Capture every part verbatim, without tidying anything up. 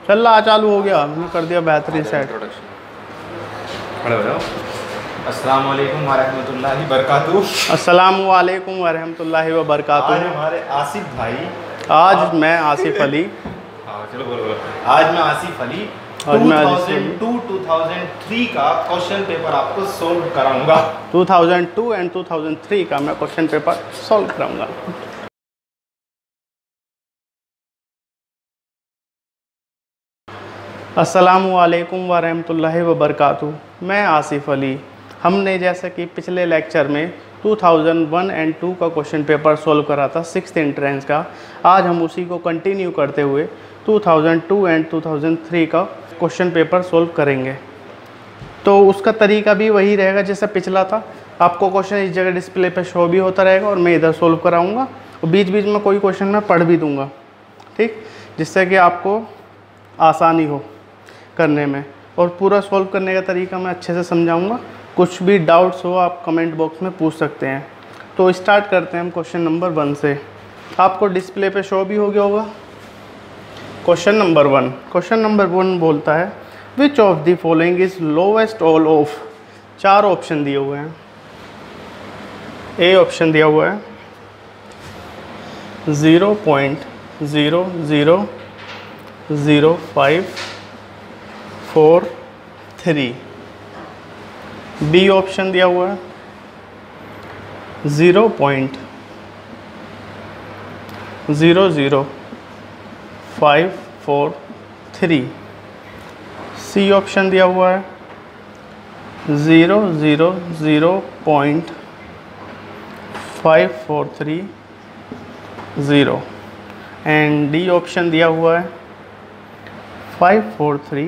चल रहा चालू हो गया, हमने कर दिया बेहतरीन सेट। खड़े हो जाओ। अस्सलाम वालेकुम वरहमतुल्लाहि बरकातुहू। अस्सलाम वालेकुम वरहमतुल्लाहि व बरकातुहू। आज हमारे आसिफ भाई, आज आप... मैं आसिफ अली हाँ चलो बोलो बोलो। आज मैं आसिफ अली आज मैं दो हज़ार दो दो हज़ार तीन का क्वेश्चन पेपर आपको सोल्व कराऊंगा। दो हज़ार दो एंड दो हज़ार तीन का मैं क्वेश्चन पेपर सॉल्व कराऊंगा। अस्सलामु अलैकुम वरहमतुल्लाहि व बरकातुहू। मैं आसिफ अली। हमने जैसा कि पिछले लेक्चर में दो हज़ार एक एंड टू का क्वेश्चन पेपर सॉल्व करा था सिक्स्थ एंट्रेंस का, आज हम उसी को कंटिन्यू करते हुए दो हज़ार दो एंड दो हज़ार तीन का क्वेश्चन पेपर सॉल्व करेंगे। तो उसका तरीका भी वही रहेगा जैसा पिछला था। आपको क्वेश्चन इस जगह डिस्प्ले पे शो भी होता रहेगा और मैं इधर सॉल्व कराऊंगा और बीच बीच में कोई क्वेश्चन मैं पढ़ भी दूंगा, ठीक, जिससे कि आपको आसानी हो करने में और पूरा सॉल्व करने का तरीका मैं अच्छे से समझाऊंगा। कुछ भी डाउट्स हो आप कमेंट बॉक्स में पूछ सकते हैं। तो स्टार्ट करते हैं हम क्वेश्चन नंबर वन से। आपको डिस्प्ले पे शो भी हो गया होगा। Question number one question number one बोलता है which of the following is lowest all of. चार ऑप्शन दिए हुए हैं। ए ऑप्शन दिया हुआ है zero point zero zero zero five four three. B option दिया हुआ है zero point zero zero five four three. C option दिया हुआ है zero zero zero point five four three zero. And D option दिया हुआ है five four three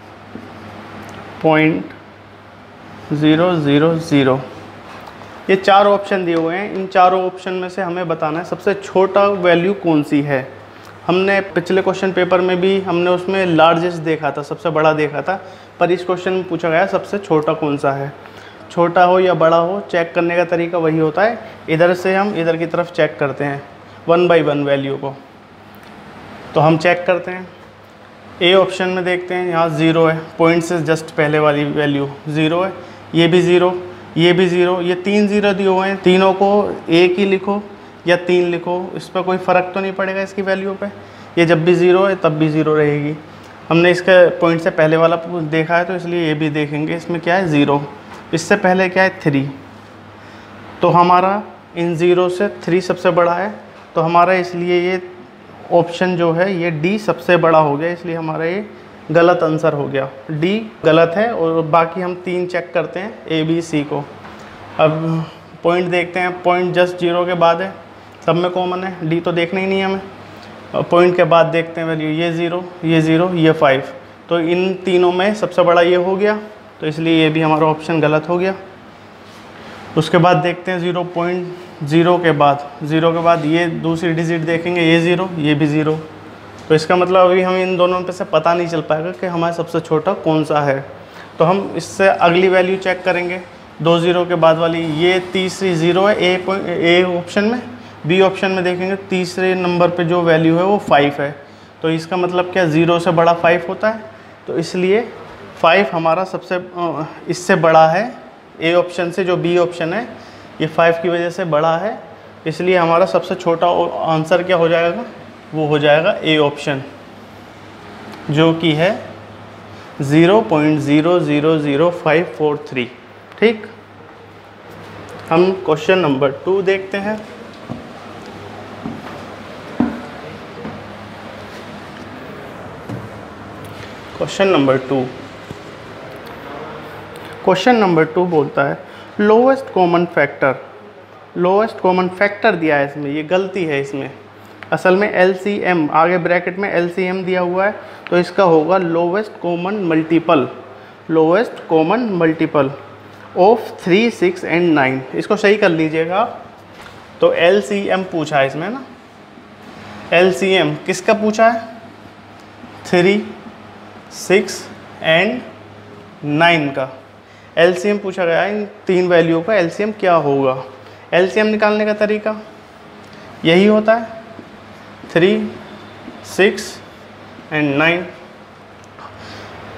point zero zero zero. ये चार ऑप्शन दिए हुए हैं। इन चारों ऑप्शन में से हमें बताना है सबसे छोटा वैल्यू कौन सी है। हमने पिछले क्वेश्चन पेपर में भी हमने उसमें लार्जेस्ट देखा था, सबसे बड़ा देखा था, पर इस क्वेश्चन में पूछा गया सबसे छोटा कौन सा है। छोटा हो या बड़ा हो चेक करने का तरीका वही होता है। इधर से हम इधर की तरफ चेक करते हैं वन बाई वन वैल्यू को। तो हम चेक करते हैं। ए ऑप्शन में देखते हैं, यहाँ ज़ीरो है, पॉइंट से जस्ट पहले वाली वैल्यू ज़ीरो है। ये भी ज़ीरो, ये भी ज़ीरो, ये तीन ज़ीरो दिए हुए हैं। तीनों को एक ही लिखो या तीन लिखो, इस पर कोई फ़र्क तो नहीं पड़ेगा इसकी वैल्यू पे। ये जब भी ज़ीरो है तब भी ज़ीरो रहेगी। हमने इसका पॉइंट से पहले वाला देखा है तो इसलिए ये भी देखेंगे। इसमें क्या है ज़ीरो, इससे पहले क्या है थ्री। तो हमारा इन ज़ीरो से थ्री सबसे बड़ा है, तो हमारा इसलिए ये ऑप्शन जो है ये डी सबसे बड़ा हो गया, इसलिए हमारा ये गलत आंसर हो गया। डी गलत है और बाकी हम तीन चेक करते हैं ए बी सी को। अब पॉइंट देखते हैं, पॉइंट जस्ट जीरो के बाद है, सब में कॉमन है, डी तो देखना ही नहीं है हमें। पॉइंट के बाद देखते हैं वैल्यू, ये ज़ीरो, ये ज़ीरो, ये फाइव। तो इन तीनों में सबसे बड़ा ये हो गया, तो इसलिए ये भी हमारा ऑप्शन गलत हो गया। उसके बाद देखते हैं ज़ीरो पॉइंट ज़ीरो के बाद, ज़ीरो के बाद ये दूसरी डिजिट देखेंगे, ये ज़ीरो, ये भी ज़ीरो। तो इसका मतलब अभी हम इन दोनों में से पता नहीं चल पाएगा कि हमारा सबसे छोटा कौन सा है। तो हम इससे अगली वैल्यू चेक करेंगे, दो ज़ीरो के बाद वाली, ये तीसरी ज़ीरो है ए पॉइंट ए ऑप्शन में। बी ऑप्शन में देखेंगे तीसरे नंबर पे जो वैल्यू है वो फाइव है। तो इसका मतलब क्या ज़ीरो से बड़ा फाइव होता है, तो इसलिए फाइव हमारा सबसे इससे बड़ा है। ए ऑप्शन से जो बी ऑप्शन है ये फाइव की वजह से बड़ा है, इसलिए हमारा सबसे छोटा आंसर क्या हो जाएगा, वो हो जाएगा ए ऑप्शन, जो कि है zero point zero zero zero five four three. ठीक, हम क्वेश्चन नंबर टू देखते हैं। Question number two question number two बोलता है lowest common factor. Lowest common factor दिया है इसमें, ये गलती है इसमें। असल में एल सी एम, आगे ब्रैकेट में एल सी एम दिया हुआ है, तो इसका होगा lowest common multiple. Lowest common multiple of three six and nine. इसको सही कर लीजिएगा आप। तो एल सी एम पूछा है इसमें ना, एल सी एम किसका पूछा है, थ्री सिक्स एंड नाइन का एल सी एम पूछा गया है। इन तीन वैल्यू का एल सी एम क्या होगा। एल सी एम निकालने का तरीका यही होता है, three six and nine.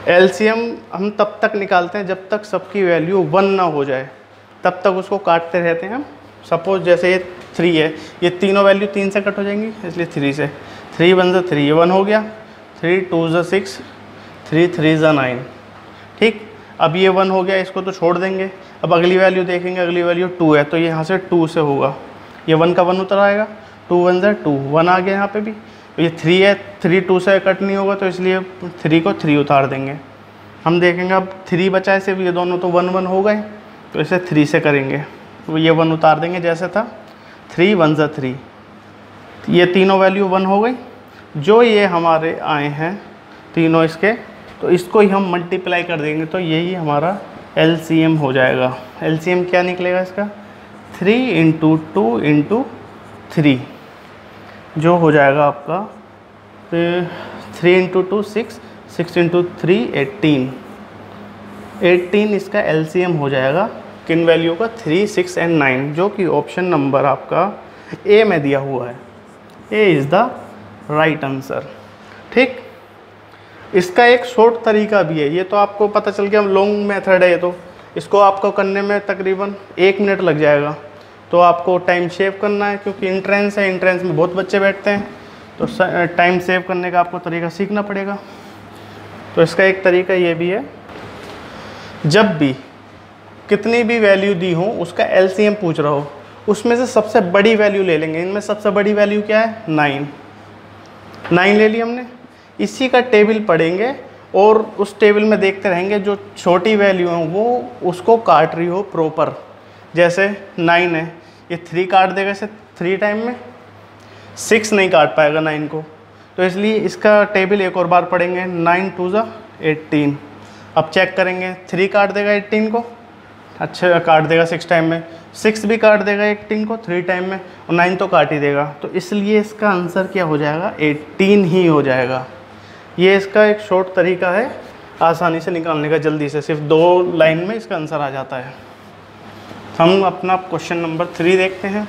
LCM हम तब तक निकालते हैं जब तक सबकी वैल्यू वन ना हो जाए, तब तक उसको काटते रहते हैं हम। सपोज जैसे ये थ्री है, ये तीनों वैल्यू तीन से कट हो जाएंगी, इसलिए थ्री से, थ्री वन ज़ा थ्री, ये वन हो गया, थ्री टू ज़ा सिक्स, थ्री थ्री ज़ा नाइन। ठीक, अब ये वन हो गया, इसको तो छोड़ देंगे। अब अगली वैल्यू देखेंगे, अगली वैल्यू टू है, तो यहाँ से टू से होगा, ये वन का वन उतर आएगा, टू वन ज़ा टू, वन आ गया यहाँ पे भी। ये थ्री है, थ्री टू से कट नहीं होगा, तो इसलिए थ्री को थ्री उतार देंगे। हम देखेंगे अब थ्री बचा है सिर्फ, ये दोनों तो वन वन हो गए, तो इसे थ्री से करेंगे, तो ये वन उतार देंगे जैसे था, थ्री वन ज़ा थ्री, ये तीनों वैल्यू वन हो गई। जो ये हमारे आए हैं तीनों इसके, तो इसको ही हम मल्टीप्लाई कर देंगे, तो यही हमारा एलसीएम हो जाएगा। एलसीएम क्या निकलेगा इसका, three into two into three, जो हो जाएगा आपका three into two six, six into three eighteen, eighteen इसका एलसीएम हो जाएगा। किन वैल्यू का, थ्री सिक्स एंड नाइन, जो कि ऑप्शन नंबर आपका ए में दिया हुआ है। A is the right answer. ठीक, इसका एक शॉर्ट तरीका भी है, ये तो आपको पता चल गया, लॉन्ग मेथड है ये, तो इसको आपको करने में तकरीबन एक मिनट लग जाएगा। तो आपको टाइम सेव करना है, क्योंकि इंट्रेंस है, इंट्रेंस में बहुत बच्चे बैठते हैं, तो टाइम सेव करने का आपको तरीका सीखना पड़ेगा। तो इसका एक तरीका ये भी है, जब भी कितनी भी वैल्यू दी हो उसका एलसीएम पूछ रहा हो, उसमें से सबसे बड़ी वैल्यू ले लेंगे। इनमें सबसे बड़ी वैल्यू क्या है, नाइन, नाइन ले ली हमने। इसी का टेबल पढ़ेंगे और उस टेबल में देखते रहेंगे, जो छोटी वैल्यू है वो उसको काट रही हो प्रॉपर। जैसे नाइन है, ये थ्री काट देगा इसे थ्री टाइम में, सिक्स नहीं काट पाएगा नाइन को, तो इसलिए इसका टेबल एक और बार पढ़ेंगे। नाइन टू ज़ा एटीन, अब चेक करेंगे, थ्री काट देगा एटीन को, अच्छा काट देगा सिक्स टाइम में, सिक्स भी काट देगा एटीन को थ्री टाइम में, और नाइन तो काट ही देगा, तो इसलिए इसका आंसर क्या हो जाएगा, एटीन ही हो जाएगा। ये इसका एक शॉर्ट तरीका है आसानी से निकालने का, जल्दी से, सिर्फ दो लाइन में इसका आंसर आ जाता है। हम अपना क्वेश्चन नंबर थ्री देखते हैं।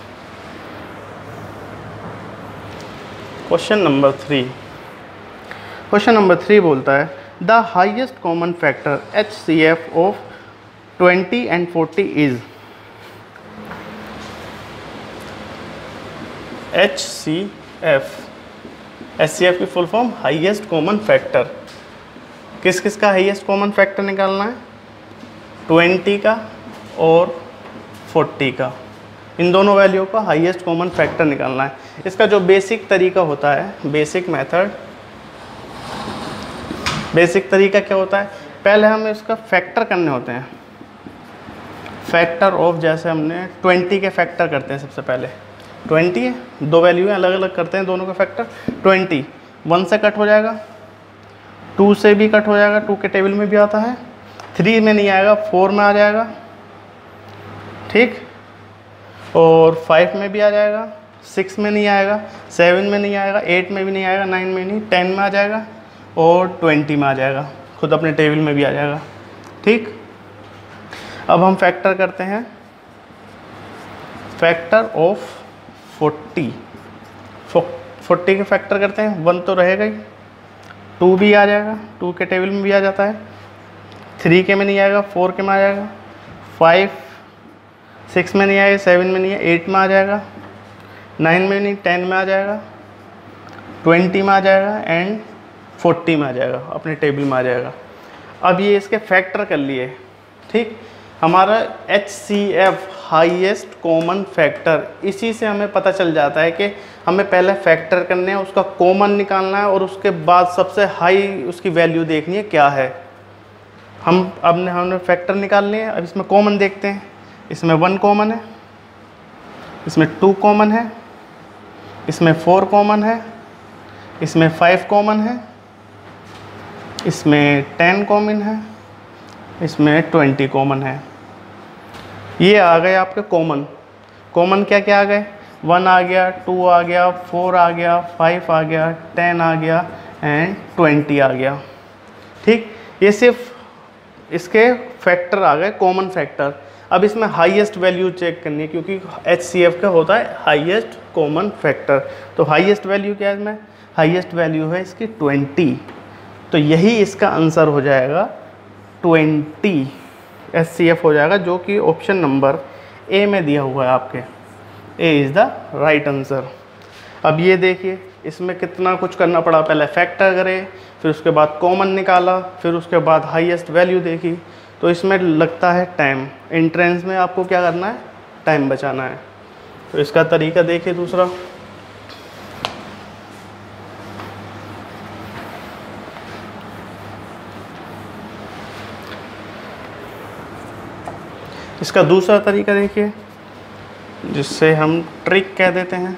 Question number three question number three बोलता है, the highest common factor H C F of twenty and forty is. H C F, H C F की full form highest common factor. किस किस का highest common factor निकालना है, twenty का और फोर्टी का, इन दोनों वैल्यू का हाईएस्ट कॉमन फैक्टर निकालना है। इसका जो बेसिक तरीका होता है, बेसिक मेथड, बेसिक तरीका क्या होता है, पहले हमें इसका फैक्टर करने होते हैं। फैक्टर ऑफ, जैसे हमने ट्वेंटी के फैक्टर करते हैं, सबसे पहले ट्वेंटी है, दो वैल्यू है, अलग अलग करते हैं दोनों का फैक्टर। ट्वेंटी वन से कट हो जाएगा, टू से भी कट हो जाएगा, टू के टेबल में भी आता है, थ्री में नहीं आएगा, फोर में आ जाएगा, ठीक, और फाइव में भी आ जाएगा, सिक्स में नहीं आएगा, सेवन में नहीं आएगा, एट में भी नहीं आएगा, नाइन में नहीं, टेन में आ जाएगा, और ट्वेंटी में आ जाएगा, खुद अपने टेबल में भी आ जाएगा। ठीक, अब हम फैक्टर करते हैं, फैक्टर ऑफ फोर्टी, फोर्टी के फैक्टर करते हैं, वन तो रहेगा ही, टू भी आ जाएगा, टू के टेबल में भी आ जाता है, थ्री के में नहीं आएगा, फोर के में आ जाएगा, फाइव सिक्स में नहीं आएगा, सेवन में नहीं है, एट में आ जाएगा, नाइन में नहीं, टेन में आ जाएगा, ट्वेंटी में आ जाएगा, एंड फोर्टी में आ जाएगा, अपने टेबल में आ जाएगा। अब ये इसके फैक्टर कर लिए। ठीक, हमारा H C F highest common factor, इसी से हमें पता चल जाता है कि हमें पहले फैक्टर करने हैं, उसका कॉमन निकालना है, और उसके बाद सबसे हाई उसकी वैल्यू देखनी है क्या है। हम अब ने हमने फैक्टर निकाल लिए, अब इसमें कॉमन देखते हैं। इसमें वन कॉमन है, इसमें टू कॉमन है, इसमें फोर कॉमन है, इसमें फाइव कॉमन है, इसमें टेन कॉमन है, इसमें ट्वेंटी कॉमन है। ये आ गए आपके कॉमन। कॉमन क्या क्या आ गए, वन आ गया, टू आ गया, फोर आ गया, फाइव आ गया, टेन आ गया, एंड ट्वेंटी आ गया। ठीक, ये सिर्फ इसके फैक्टर आ गए, कॉमन फैक्टर। अब इसमें हाईएस्ट वैल्यू चेक करनी है, क्योंकि एच सी एफ का होता है हाईएस्ट कॉमन फैक्टर। तो हाईएस्ट वैल्यू क्या है इसमें, हाईएस्ट वैल्यू है इसकी ट्वेंटी। तो यही इसका आंसर हो जाएगा ट्वेंटी एच सी एफ हो जाएगा, जो कि ऑप्शन नंबर ए में दिया हुआ है आपके। A is the right answer. अब ये देखिए इसमें कितना कुछ करना पड़ा, पहले फैक्टर करे, फिर उसके बाद कॉमन निकाला, फिर उसके बाद हाईएस्ट वैल्यू देखी। तो इसमें लगता है टाइम। एंट्रेंस में आपको क्या करना है, टाइम बचाना है। तो इसका तरीका देखिए दूसरा, इसका दूसरा तरीका देखिए जिससे हम ट्रिक कह देते हैं।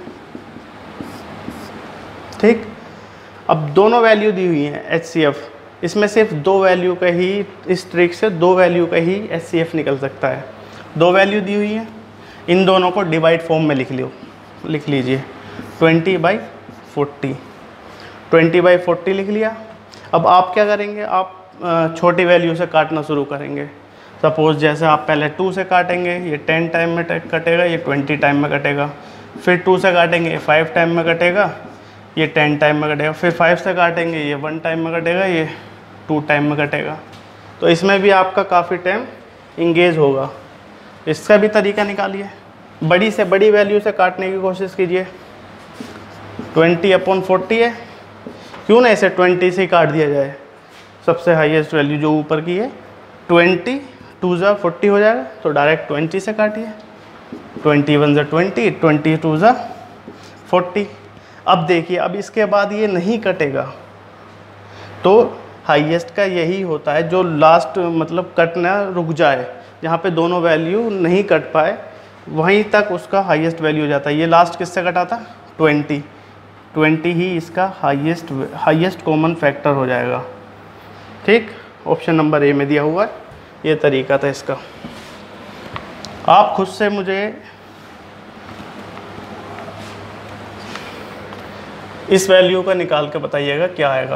ठीक, अब दोनों वैल्यू दी हुई हैं एच सी एफ, इसमें सिर्फ दो वैल्यू का ही, इस ट्रिक से दो वैल्यू का ही एच सी एफ निकल सकता है। दो वैल्यू दी हुई है, इन दोनों को डिवाइड फॉर्म में लिख लो, लिख लीजिए twenty by forty, twenty by forty लिख लिया। अब आप क्या करेंगे, आप छोटी वैल्यू से काटना शुरू करेंगे। सपोज़ जैसे आप पहले टू से काटेंगे, ये टेन टाइम में कटेगा, ये ट्वेंटी टाइम में कटेगा। फिर टू से काटेंगे, ये फाइव टाइम में कटेगा, ये टेन टाइम में कटेगा। फिर फाइव से काटेंगे, ये वन टाइम में कटेगा, ये टू टाइम में कटेगा। तो इसमें भी आपका काफ़ी टाइम इंगेज होगा। इसका भी तरीका निकालिए, बड़ी से बड़ी वैल्यू से काटने की कोशिश कीजिए। ट्वेंटी अपॉन फोर्टी है, क्यों ना इसे ट्वेंटी से ही काट दिया जाए। सबसे हाईएस्ट वैल्यू जो ऊपर की है ट्वेंटी, टू ज़ा फोर्टी हो जाएगा, तो डायरेक्ट ट्वेंटी से काटिए। ट्वेंटी वन ज़ा ट्वेंटी, ट्वेंटी टू ज़ा फोर्टी। अब देखिए, अब इसके बाद ये नहीं कटेगा, तो हाईएस्ट का यही होता है जो लास्ट मतलब कटना रुक जाए, जहाँ पे दोनों वैल्यू नहीं कट पाए वहीं तक उसका हाईएस्ट वैल्यू हो जाता है। ये लास्ट किससे कटा था, ट्वेंटी, ट्वेंटी ही इसका हाईएस्ट हाईएस्ट कॉमन फैक्टर हो जाएगा। ठीक, ऑप्शन नंबर ए में दिया हुआ है, ये तरीका था इसका। आप खुद से मुझे इस वैल्यू का निकाल के बताइएगा क्या आएगा।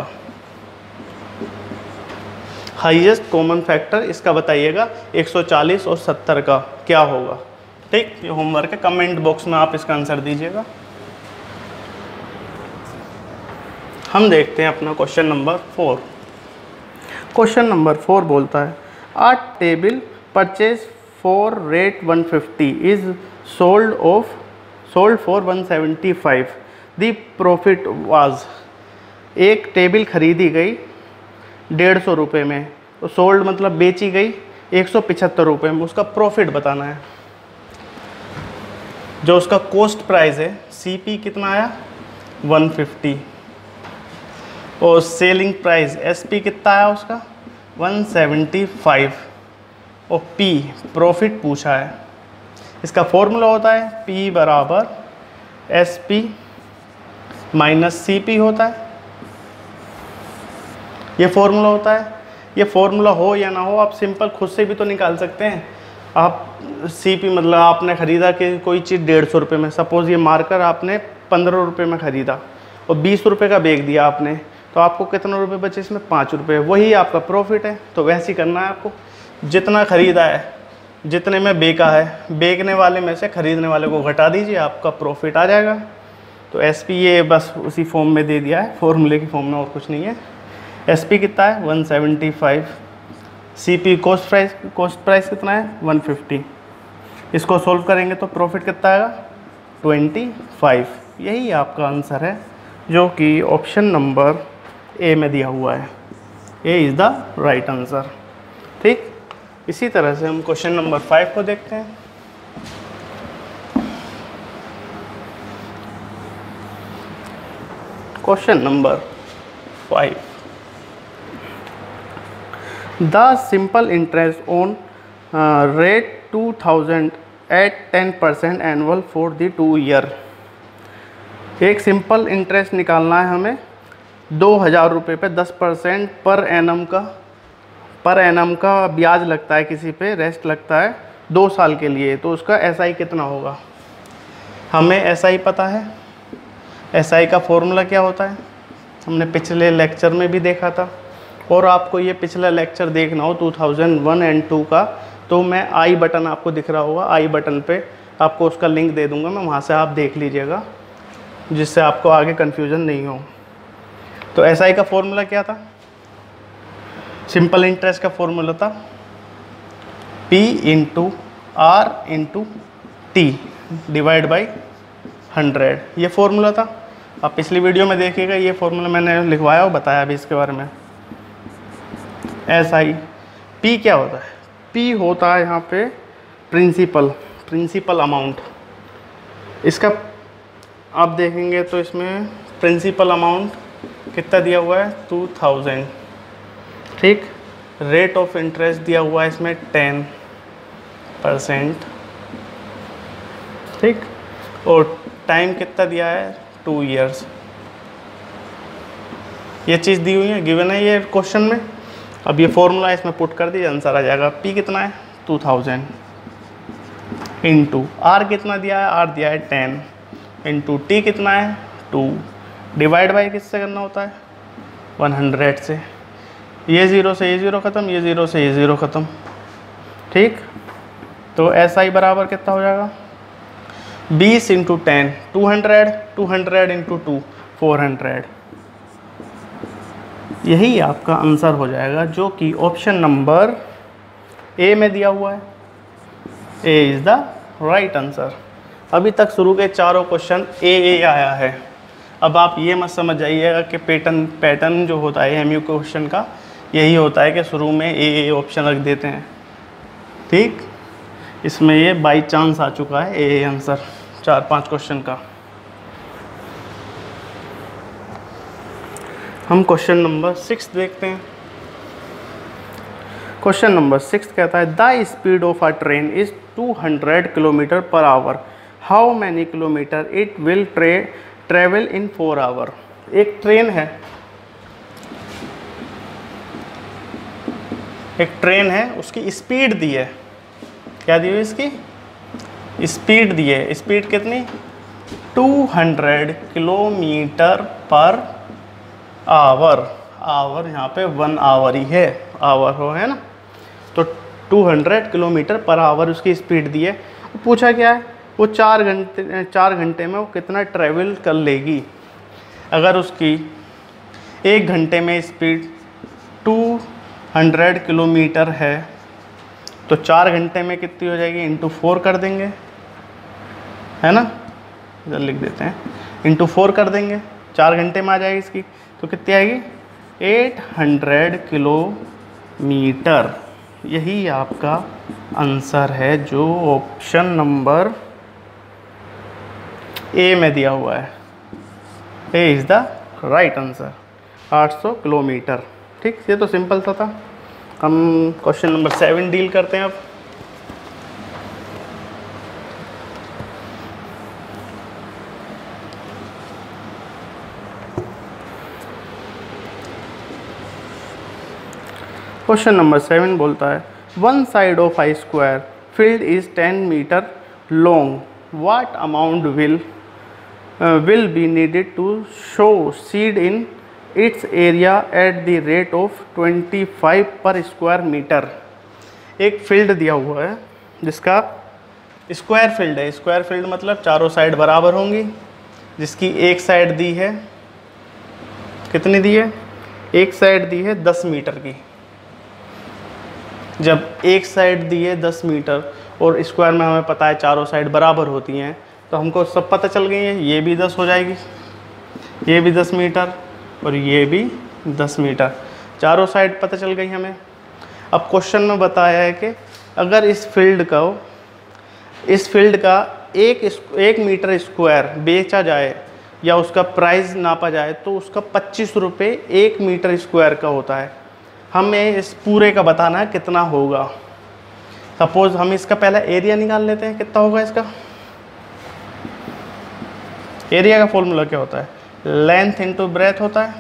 हाईएस्ट कॉमन फैक्टर इसका बताइएगा, एक सौ चालीस और सत्तर का क्या होगा। ठीक, ये होमवर्क है, कमेंट बॉक्स में आप इसका आंसर दीजिएगा। हम देखते हैं अपना question number four. Question number four बोलता है, a table purchase for rate one fifty is sold of sold for one seventy five, the profit was. एक टेबल खरीदी गई डेढ़ सौ रुपये में, तो सोल्ड मतलब बेची गई एक सौ पचहत्तर रुपये में, उसका प्रॉफिट बताना है। जो उसका कॉस्ट प्राइस है सी पी कितना आया, वन फिफ्टी, और सेलिंग प्राइस एस पी कितना आया उसका, वन सेवेंटी फाइव, और पी प्रॉफिट पूछा है। इसका फॉर्मूला होता है पी बराबर S P minus C P होता है, ये फॉर्मूला होता है। ये फॉर्मूला हो या ना हो, आप सिंपल खुद से भी तो निकाल सकते हैं। आप सी पी मतलब आपने ख़रीदा कि कोई चीज़ डेढ़ सौ रुपये में, सपोज़ ये मार्कर आपने पंद्रह रुपये में ख़रीदा और बीस रुपये का बेच दिया आपने, तो आपको कितने रुपए बचे इसमें, पाँच रुपये, वही आपका प्रॉफिट है। तो वैसे ही करना है आपको, जितना ख़रीदा है जितने में बेचा है, बेचने वाले में से ख़रीदने वाले को घटा दीजिए, आपका प्रॉफिट आ जाएगा। तो एस पी ये बस उसी फॉर्म में दे दिया है, फॉर्मूले की फॉर्म में, और कुछ नहीं है। एस पी कितना है, one seventy five, C P cost price cost price कितना है, वन फिफ्टी। इसको सोल्व करेंगे तो प्रॉफिट कितना आएगा, ट्वेंटी फाइव। यही आपका आंसर है, जो कि ऑप्शन नंबर ए में दिया हुआ है। A is the right answer. ठीक, इसी तरह से हम क्वेश्चन नंबर फाइव को देखते हैं। Question number five, the simple interest on rate two thousand at ten percent annual for the two year. एक सिंपल इंटरेस्ट निकालना है हमें, दो हज़ार रुपये पे दस परसेंट पर एनम का पर एनम का ब्याज लगता है, किसी पे रेस्ट लगता है दो साल के लिए। तो उसका एस आई कितना होगा, हमें एस आई पता है। एस आई का फॉर्मूला क्या होता है, हमने पिछले लेक्चर में भी देखा था, और आपको ये पिछला लेक्चर देखना हो two thousand one and two का, तो मैं आई बटन आपको दिख रहा होगा, आई बटन पे आपको उसका लिंक दे दूंगा मैं, वहाँ से आप देख लीजिएगा, जिससे आपको आगे कन्फ्यूज़न नहीं हो। तो एस आई का फॉर्मूला क्या था, सिंपल इंटरेस्ट का फॉर्मूला था P into R into T divide by hundred, ये फॉर्मूला था। आप पिछली वीडियो में देखिएगा, ये फॉर्मूला मैंने लिखवाया और बताया अभी इसके बारे में। एस आई पी क्या होता है? पी होता है यहाँ पे प्रिंसिपल प्रिंसिपल अमाउंट। इसका आप देखेंगे तो इसमें प्रिंसिपल अमाउंट कितना दिया हुआ है? टू थाउजेंड, ठीक। रेट ऑफ इंटरेस्ट दिया हुआ है इसमें टेन परसेंट, ठीक। और टाइम कितना दिया है? Two years. ये चीज़ दी हुई है, गिवन है ये क्वेश्चन में। अब ये फॉर्मूला इसमें पुट कर दीजिए, आंसर आ जाएगा। पी कितना है? टू थाउजेंड इंटू आर कितना दिया है? आर दिया है टेन इंटू टी कितना है? टू डिवाइड बाई किससे करना होता है? वन हंड्रेड से। ये ज़ीरो से ये ज़ीरो ख़त्म, ये ज़ीरो से ये ज़ीरो ख़त्म, ठीक। तो एस आई बराबर कितना हो जाएगा? बीस into ten, two hundred, two hundred into two, four hundred. यही आपका आंसर हो जाएगा, जो कि ऑप्शन नंबर ए में दिया हुआ है। A is the right answer. अभी तक शुरू के चारों क्वेश्चन ए ए आया है। अब आप ये मत समझ जाइएगा कि पैटर्न पैटर्न जो होता है एम यू क्वेश्चन का यही होता है कि शुरू में ए ए ऑप्शन रख देते हैं, ठीक। इसमें ये बाई चांस आ चुका है ए ए आंसर चार पांच क्वेश्चन का। हम क्वेश्चन नंबर सिक्स देखते हैं। क्वेश्चन नंबर सिक्स कहता है the speed of a train is two hundred kilometre per hour, how many kilometre it will ट्रे ट्रेवल इन फोर आवर। एक ट्रेन है, एक ट्रेन है, उसकी स्पीड दी है। क्या दी हुई इसकी? स्पीड दी है। स्पीड कितनी? Two hundred kilometre per hour. Hour यहाँ पे वन आवर ही है, आवर हो है ना। तो two hundred kilometre per hour उसकी स्पीड दी है। पूछा क्या है? वो चार घंटे चार घंटे में वो कितना ट्रैवल कर लेगी। अगर उसकी एक घंटे में स्पीड टू हंड्रेड किलोमीटर है तो चार घंटे में कितनी हो जाएगी? इंटू फोर कर देंगे, है ना। इधर लिख देते हैं, इंटू फोर कर देंगे, चार घंटे में आ जाएगी इसकी। तो कितनी आएगी? Eight hundred kilometre. यही आपका आंसर है, जो ऑप्शन नंबर ए में दिया हुआ है। A is the right answer, आठ सौ किलोमीटर, ठीक। ये तो सिंपल सा था। हम क्वेश्चन नंबर सेवन डील करते हैं अब। क्वेश्चन नंबर सेवन बोलता है one side of a square field is ten metre long, what amount will will be needed to sow seed in its area at the rate of twenty five per square metre. एक field दिया हुआ है जिसका square field है। Square field मतलब चारों side बराबर होंगी, जिसकी एक साइड दी है, कितनी दी है? एक साइड दी है दस मीटर की। जब एक साइड दी है दस मीटर और स्क्वायर में हमें पता है चारों साइड बराबर होती हैं, तो हमको सब पता चल गई है। ये भी दस हो जाएगी, ये भी दस मीटर और ये भी दस मीटर, चारों साइड पता चल गई हमें। अब क्वेश्चन में बताया है कि अगर इस फील्ड का इस फील्ड का एक एक मीटर स्क्वायर बेचा जाए या उसका प्राइस नापा जाए तो उसका पच्चीस रुपये एक मीटर स्क्वायर का होता है। हमें इस पूरे का बताना है कितना होगा। सपोज हम इसका पहला एरिया निकाल लेते हैं, कितना होगा इसका। एरिया का फॉर्मूला क्या होता है? लेंथ इंटू ब्रेथ होता है।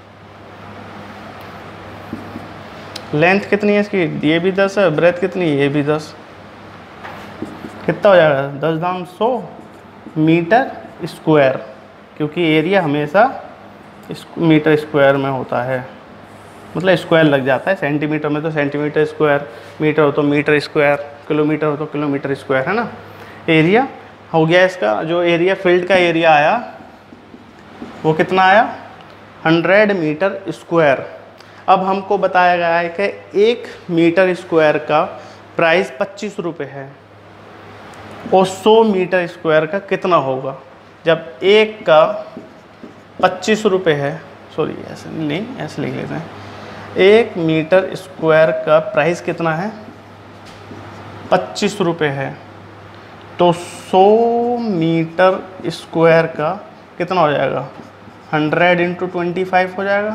लेंथ कितनी है इसकी? ये भी दस है, ब्रेथ कितनी है? ये भी दस। कितना हो जाएगा? दस दाम सौ मीटर स्क्वायर, क्योंकि एरिया हमेशा मीटर स्क्वायर में होता है, मतलब स्क्वायर लग जाता है। सेंटीमीटर में तो सेंटीमीटर स्क्वायर, मीटर हो तो मीटर स्क्वायर, किलोमीटर हो तो किलोमीटर स्क्वायर, है ना। एरिया हो गया इसका। जो एरिया फील्ड का एरिया आया वो कितना आया? Hundred metre square. अब हमको बताया गया है कि एक मीटर स्क्वायर का प्राइस पच्चीस रुपये है और सौ मीटर स्क्वायर का कितना होगा। जब एक का पच्चीस रुपये है, सॉरी ऐसे नहीं, ऐसे लिख लेते हैं, एक मीटर स्क्वायर का प्राइस कितना है, पच्चीस रुपये है, तो सौ मीटर स्क्वायर का कितना हो जाएगा, हंड्रेड इंटू ट्वेंटी फाइव हो जाएगा।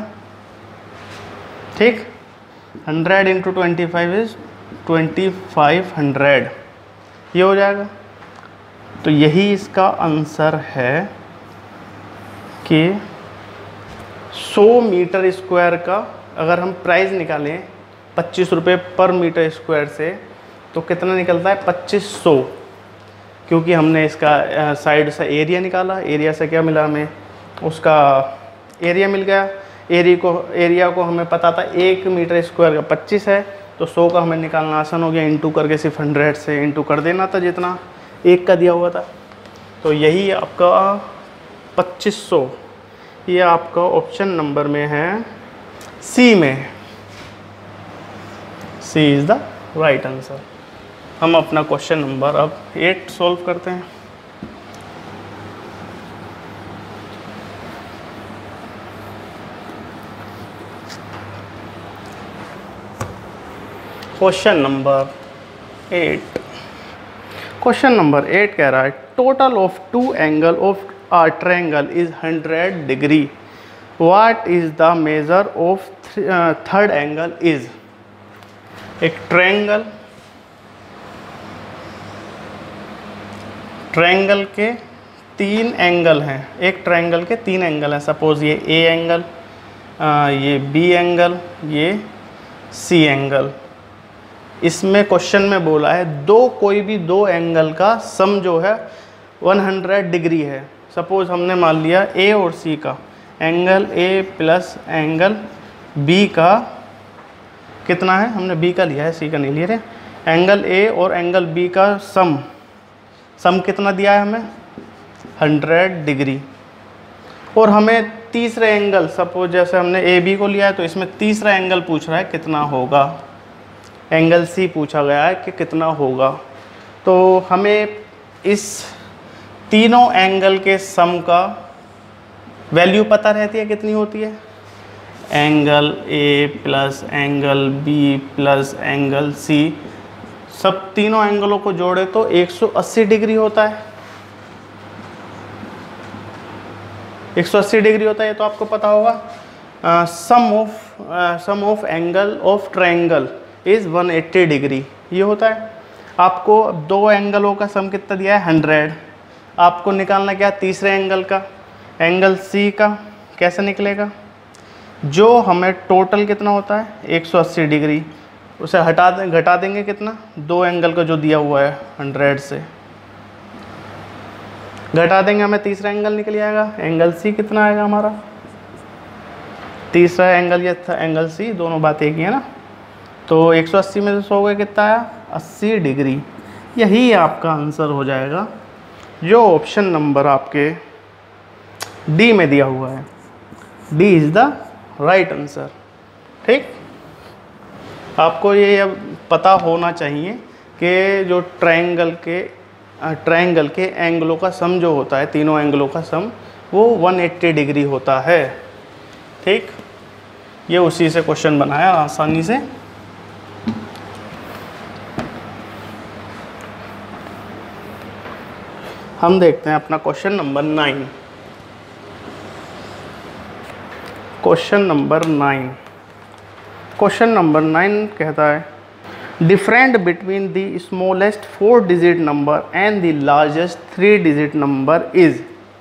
ठीक, hundred into twenty five is twenty five hundred, ये हो जाएगा। तो यही इसका आंसर है कि सौ मीटर स्क्वायर का अगर हम प्राइस निकालें पच्चीस रुपये पर मीटर स्क्वायर से तो कितना निकलता है, पच्चीस सौ, क्योंकि हमने इसका साइड से एरिया निकाला, एरिया से क्या मिला हमें, उसका एरिया मिल गया। एरिया को एरिया को हमें पता था एक मीटर स्क्वायर का पच्चीस है, तो सौ का हमें निकालना आसान हो गया, इंटू करके सिर्फ हंड्रेड से इंटू कर देना था जितना एक का दिया हुआ था। तो यही आपका पच्चीस सौ, ये आपका ऑप्शन नंबर में है सी में, C is the right answer. हम अपना क्वेश्चन नंबर अब एट सॉल्व करते हैं। Question number eight, question number eight कह रहा है total of two angle of a triangle is hundred degree, what is the measure of third angle is. एक triangle, triangle के तीन एंगल हैं, एक ट्रायंगल के तीन एंगल हैं, सपोज ये ए एंगल, ये बी एंगल, ये सी एंगल। इसमें क्वेश्चन में बोला है दो कोई भी दो एंगल का सम जो है सौ डिग्री है। सपोज हमने मान लिया ए और सी का angle A plus angle B का कितना है, हमने बी का लिया है, सी का नहीं लिया है। एंगल ए और एंगल बी का सम, सम कितना दिया है हमें, हंड्रेड डिग्री। और हमें तीसरे एंगल, सपोज जैसे हमने ए बी को लिया है तो इसमें तीसरा एंगल पूछ रहा है कितना होगा, एंगल सी पूछा गया है कि कितना होगा। तो हमें इस तीनों एंगल के सम का वैल्यू पता रहती है कितनी होती है, angle A plus angle B plus angle C, सब तीनों एंगलों को जोड़े तो एक सौ अस्सी डिग्री होता है, एक सौ अस्सी डिग्री होता है, ये तो आपको पता होगा। Sum of sum of angle of triangle is एक सौ अस्सी डिग्री, ये होता है। आपको दो एंगलों का सम कितना दिया है, हंड्रेड। आपको निकालना क्या, तीसरे एंगल का, एंगल सी का कैसे निकलेगा, जो हमें टोटल कितना होता है एक सौ अस्सी डिग्री, उसे हटा दें, घटा देंगे कितना, दो एंगल का जो दिया हुआ है हंड्रेड से घटा देंगे, हमें तीसरा एंगल निकल आएगा। एंगल सी कितना आएगा हमारा, तीसरा एंगल ये था एंगल सी, दोनों बात एक ही है ना। तो एक सौ अस्सी में से सौ गए कितना आया, अस्सी डिग्री। यही आपका आंसर हो जाएगा जो ऑप्शन नंबर आपके डी में दिया हुआ है। D is the right answer. ठीक, आपको ये अब पता होना चाहिए कि जो ट्रायंगल के ट्रायंगल के एंगलों का सम जो होता है, तीनों एंगलों का सम, वो एक सौ अस्सी डिग्री होता है। ठीक, ये उसी से क्वेश्चन बनाया आसानी से। हम देखते हैं अपना question number nine. Question number nine question number nine कहता है different between the smallest four digit number and the largest three digit number is.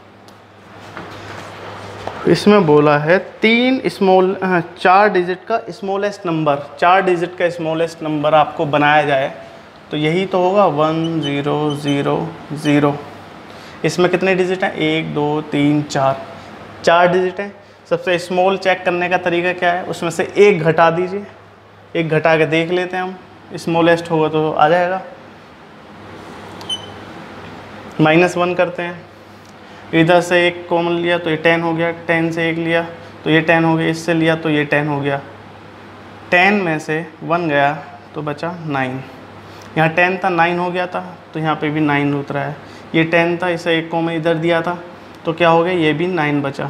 इसमें बोला है तीन स्मॉल चार डिजिट का स्मॉलेस्ट नंबर, चार डिजिट का स्मॉलेस्ट नंबर आपको बनाया जाए तो यही तो होगा वन ज़ीरो ज़ीरो ज़ीरो। इसमें कितने डिजिट हैं, एक दो तीन चार, चार डिजिट हैं। सबसे स्मॉल चेक करने का तरीका क्या है, उसमें से एक घटा दीजिए, एक घटा के देख लेते हैं हम, स्मॉलेस्ट होगा तो आ जाएगा। माइनस वन करते हैं, इधर से एक कॉमन लिया तो ये टेन हो गया, टेन से एक लिया तो ये टेन हो गया, इससे लिया तो ये टेन हो गया। टेन में से वन गया तो बचा नाइन। यहाँ टेन था, नाइन हो गया था, तो यहाँ पे भी नाइन उतरा है। ये टेन था, इसे एक को में इधर दिया था, तो क्या हो गया, ये भी नाइन बचा।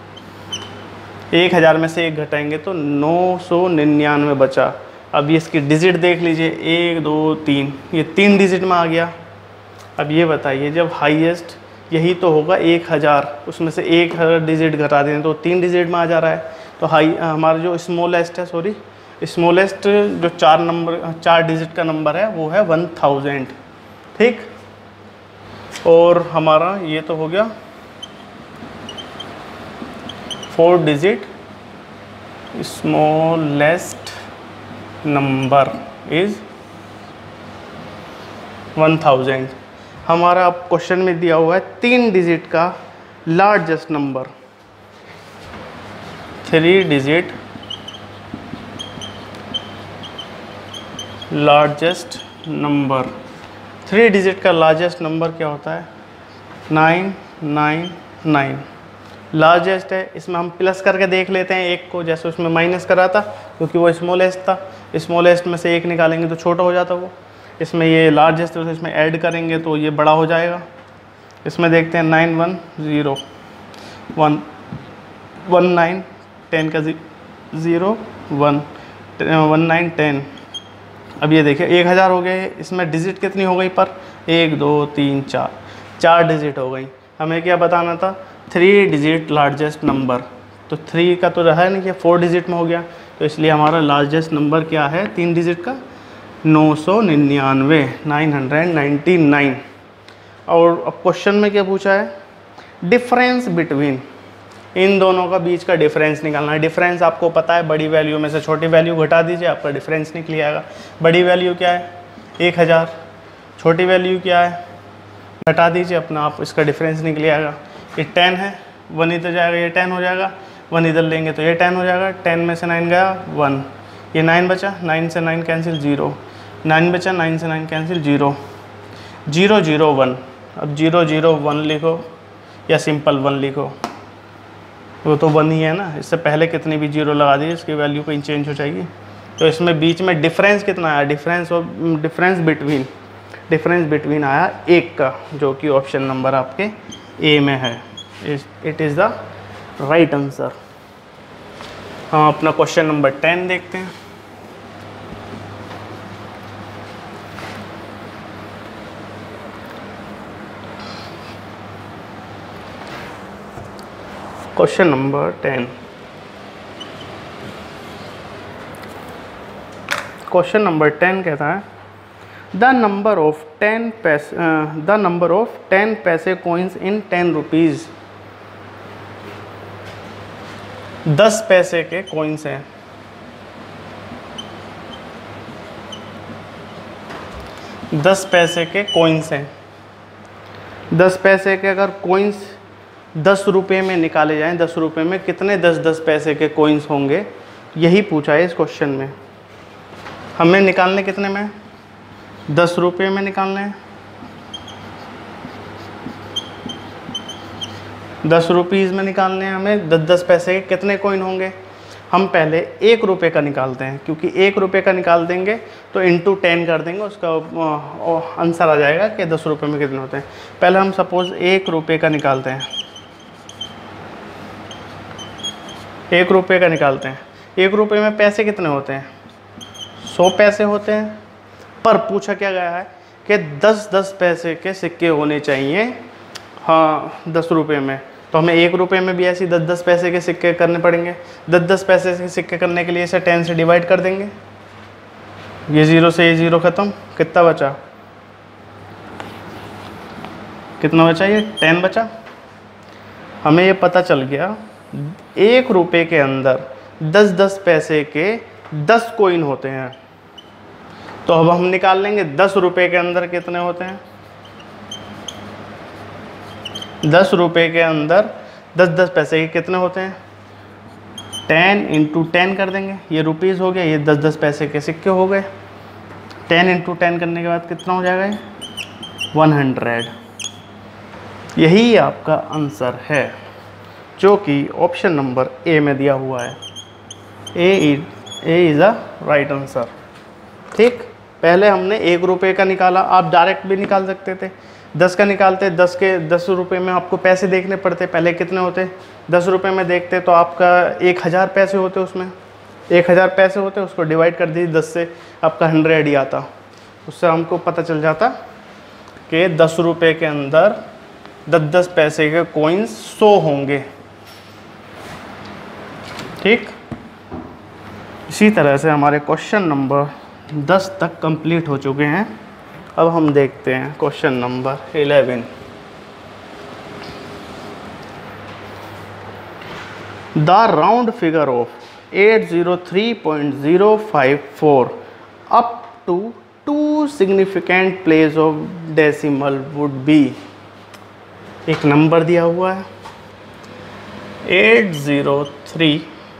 एक हज़ार में से एक घटाएंगे तो नौ सौ निन्यानवे बचा। अब ये इसकी डिजिट देख लीजिए, एक दो तीन, ये तीन डिजिट में आ गया। अब ये बताइए, जब हाईएस्ट यही तो होगा एक हज़ार, उसमें से एक हज़ार डिजिट घटा दें तो तीन डिजिट में आ जा रहा है। तो हाई हमारा जो स्मॉलेस्ट है, सॉरी स्मॉलेस्ट जो चार नंबर चार डिजिट का नंबर है वो है वन थाउजेंड। ठीक, और हमारा ये तो हो गया four digit smallest number is one thousand. हमारा अब क्वेश्चन में दिया हुआ है तीन डिजिट का largest number, three digit largest number. Three digit का लार्जेस्ट नंबर क्या होता है, नाइन नाइन नाइन लार्जेस्ट है। इसमें हम प्लस करके देख लेते हैं एक को, जैसे उसमें माइनस करा था क्योंकि वो स्मॉलेस्ट था, स्मॉलेस्ट में से एक निकालेंगे तो छोटा हो जाता वो। इसमें ये लार्जेस्ट है तो इसमें ऐड करेंगे तो ये बड़ा हो जाएगा। इसमें देखते हैं nine one zero one one nine ten का zero one one nine ten. अब ये देखिए एक हज़ार हो गए, इसमें डिजिट कितनी हो गई पर, एक दो तीन चार, चार डिजिट हो गई। हमें क्या बताना था, थ्री डिजिट लार्जेस्ट नंबर। तो थ्री का तो रहा नहीं, कि फोर डिजिट में हो गया, तो इसलिए हमारा लार्जेस्ट नंबर क्या है तीन डिजिट का, नौ सौ निन्यानवे, नाइन हंड्रेड नाइन्टी नाइन। और अब क्वेश्चन में क्या पूछा है, डिफरेंस बिटवीन, इन दोनों का बीच का डिफरेंस निकालना है। डिफरेंस आपको पता है, बड़ी वैल्यू में से छोटी वैल्यू घटा दीजिए, आपका डिफरेंस निकल आएगा। बड़ी वैल्यू क्या है, एक हज़ार, छोटी वैल्यू क्या है, घटा दीजिए अपना, आप इसका डिफरेंस निकल आएगा। ये टेन है, वन इधर जाएगा, ये टेन हो जाएगा, वन इधर लेंगे तो ये टेन हो जाएगा। टेन में से नाइन गया वन, ये नाइन बचा, नाइन से नाइन कैंसिल ज़ीरो, नाइन बचा, नाइन से nine cancel zero, zero zero one. अब जीरो जीरो वन लिखो या सिंपल वन लिखो, वो तो वन ही है ना, इससे पहले कितनी भी जीरो लगा दी इसकी वैल्यू कहीं चेंज हो जाएगी। तो इसमें बीच में डिफरेंस कितना आया, डिफरेंस और डिफरेंस बिटवीन, डिफरेंस बिटवीन आया एक का, जो कि ऑप्शन नंबर आपके ए में है। It is the right answer. हम अपना क्वेश्चन नंबर टेन देखते हैं। Question number ten, question number ten कहता है the number of ten paise the number of ten paise coins in ten rupees. दस पैसे के कॉइन्स हैं, दस पैसे के कॉइन्स हैं। दस पैसे के अगर कॉइन्स दस रुपये में निकाले जाएं, दस रुपये में कितने दस दस पैसे के कॉइन्स होंगे, यही पूछा है इस क्वेश्चन में। हमें निकालने कितने में, दस रुपये में निकालने हैं। दस रुपीज़ में निकालने हैं हमें, दस दस पैसे के कितने कॉइन होंगे। हम पहले एक रुपये का निकालते हैं, क्योंकि एक रुपये का निकाल देंगे तो इंटू टेन कर देंगे, उसका आंसर आ जाएगा कि दस रुपये में कितने होते हैं। पहले हम सपोज़ एक रुपये का निकालते हैं, एक रुपये का निकालते हैं। एक रुपये में पैसे कितने होते हैं, सौ पैसे होते हैं। पर पूछा क्या गया है कि दस दस पैसे के सिक्के होने चाहिए, हाँ दस रुपये में। तो हमें एक रुपये में भी ऐसे दस दस पैसे के सिक्के करने पड़ेंगे। दस दस पैसे के सिक्के करने के लिए इसे टेन से डिवाइड कर देंगे, ये ज़ीरो से ये ज़ीरो ख़त्म, कितना बचा, कितना बचा, ये टेन बचा। हमें ये पता चल गया एक रुपये के अंदर दस दस पैसे के दस कॉइन होते हैं। तो अब हम निकाल लेंगे दस रुपये के अंदर कितने होते हैं। दस रुपये के अंदर दस दस पैसे के कितने होते हैं, टेन इंटू टेन कर देंगे, ये रुपीज़ हो गया, ये दस दस पैसे के सिक्के हो गए। टेन इंटू टेन करने के बाद कितना हो जाएगा, वन हंड्रेड। यही आपका आंसर है, जो कि ऑप्शन नंबर ए में दिया हुआ है। A A is a right answer. ठीक, पहले हमने एक रुपये का निकाला, आप डायरेक्ट भी निकाल सकते थे। दस का निकालते, दस के दस रुपये में आपको पैसे देखने पड़ते, पहले कितने होते, दस रुपये में देखते तो आपका एक हज़ार पैसे होते, उसमें एक हज़ार पैसे होते, उसको डिवाइड कर दीजिए दस से, आपका हंड्रेड ही आता। उससे हमको पता चल जाता कि दस रुपये के अंदर दस दस पैसे के कॉइन्स सौ होंगे। ठीक, इसी तरह से हमारे क्वेश्चन नंबर दस तक कंप्लीट हो चुके हैं। अब हम देखते हैं question number eleven. The round figure of eight zero three point zero five four up to two significant place of decimal would be. एक नंबर दिया हुआ है eight zero three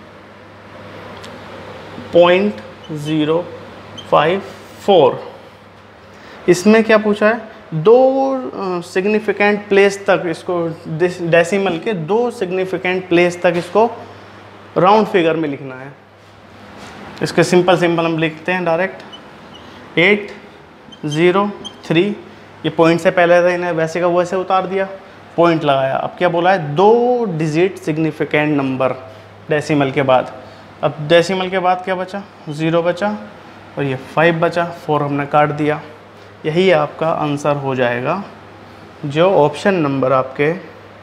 point zero five four. इसमें क्या पूछा है, दो सिग्निफिकेंट प्लेस तक इसको, डेसिमल के दो सिग्निफिकेंट प्लेस तक इसको राउंड फिगर में लिखना है। इसके सिंपल सिंपल हम लिखते हैं डायरेक्ट। एट ज़ीरो थ्री, ये पॉइंट से पहले था, इन्हें वैसे का वैसे उतार दिया, पॉइंट लगाया। अब क्या बोला है, दो डिजिट सिग्निफिकेंट नंबर डेसिमल के बाद। अब डेसिमल के बाद क्या बचा, ज़ीरो बचा और ये फाइव बचा, फोर हमने काट दिया। यही आपका आंसर हो जाएगा, जो ऑप्शन नंबर आपके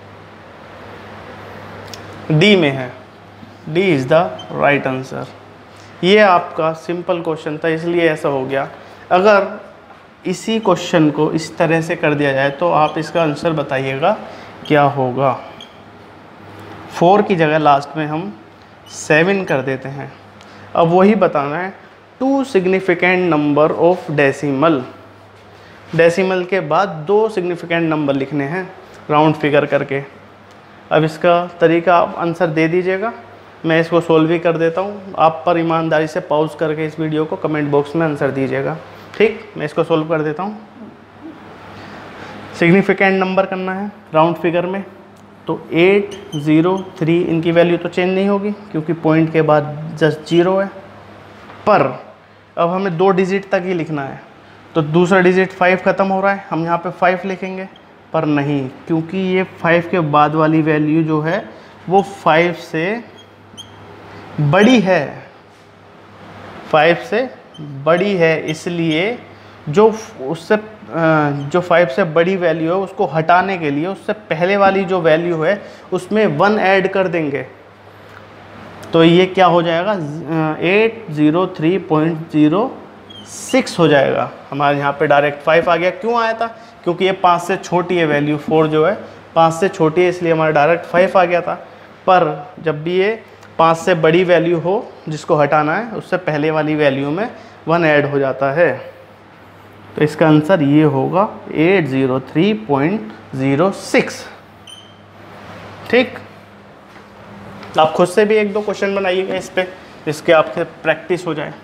डी में है। D is the right answer. ये आपका सिंपल क्वेश्चन था, इसलिए ऐसा हो गया। अगर इसी क्वेश्चन को इस तरह से कर दिया जाए तो आप इसका आंसर बताइएगा क्या होगा। फोर की जगह लास्ट में हम सेवन कर देते हैं। अब वही बताना है, two significant number of decimal. Decimal के बाद दो सिग्निफिकेंट नंबर लिखने हैं राउंड फिगर करके। अब इसका तरीका आप आंसर दे दीजिएगा, मैं इसको सोल्व भी कर देता हूँ। आप पर ईमानदारी से पॉज करके इस वीडियो को कमेंट बॉक्स में आंसर दीजिएगा। ठीक, मैं इसको सोल्व कर देता हूँ। सिग्निफिकेंट नंबर करना है राउंड फिगर में, तो एट ज़ीरो थ्री, इनकी वैल्यू तो चेंज नहीं होगी क्योंकि पॉइंट के बाद जस्ट जीरो है। पर अब हमें दो डिजिट तक ही लिखना है, तो दूसरा डिजिट फाइव ख़त्म हो रहा है, हम यहाँ पे फाइव लिखेंगे। पर नहीं, क्योंकि ये फाइव के बाद वाली वैल्यू जो है वो फाइव से बड़ी है, फाइव से बड़ी है, इसलिए जो उससे जो फाइव से बड़ी वैल्यू है उसको हटाने के लिए उससे पहले वाली जो वैल्यू है उसमें वन ऐड कर देंगे। तो ये क्या हो जाएगा, eight zero three point zero six हो जाएगा। हमारे यहाँ पे डायरेक्ट फाइव आ गया। क्यों आया था, क्योंकि ये पाँच से छोटी है वैल्यू, फोर जो है पाँच से छोटी है, इसलिए हमारा डायरेक्ट फाइव आ गया था। पर जब भी ये पाँच से बड़ी वैल्यू हो जिसको हटाना है, उससे पहले वाली वैल्यू में वन ऐड हो जाता है। तो इसका आंसर ये होगा eight zero three point zero six. ठीक, आप खुद से भी एक दो क्वेश्चन बनाइएगा इस पे, जिसके आपसे प्रैक्टिस हो जाए।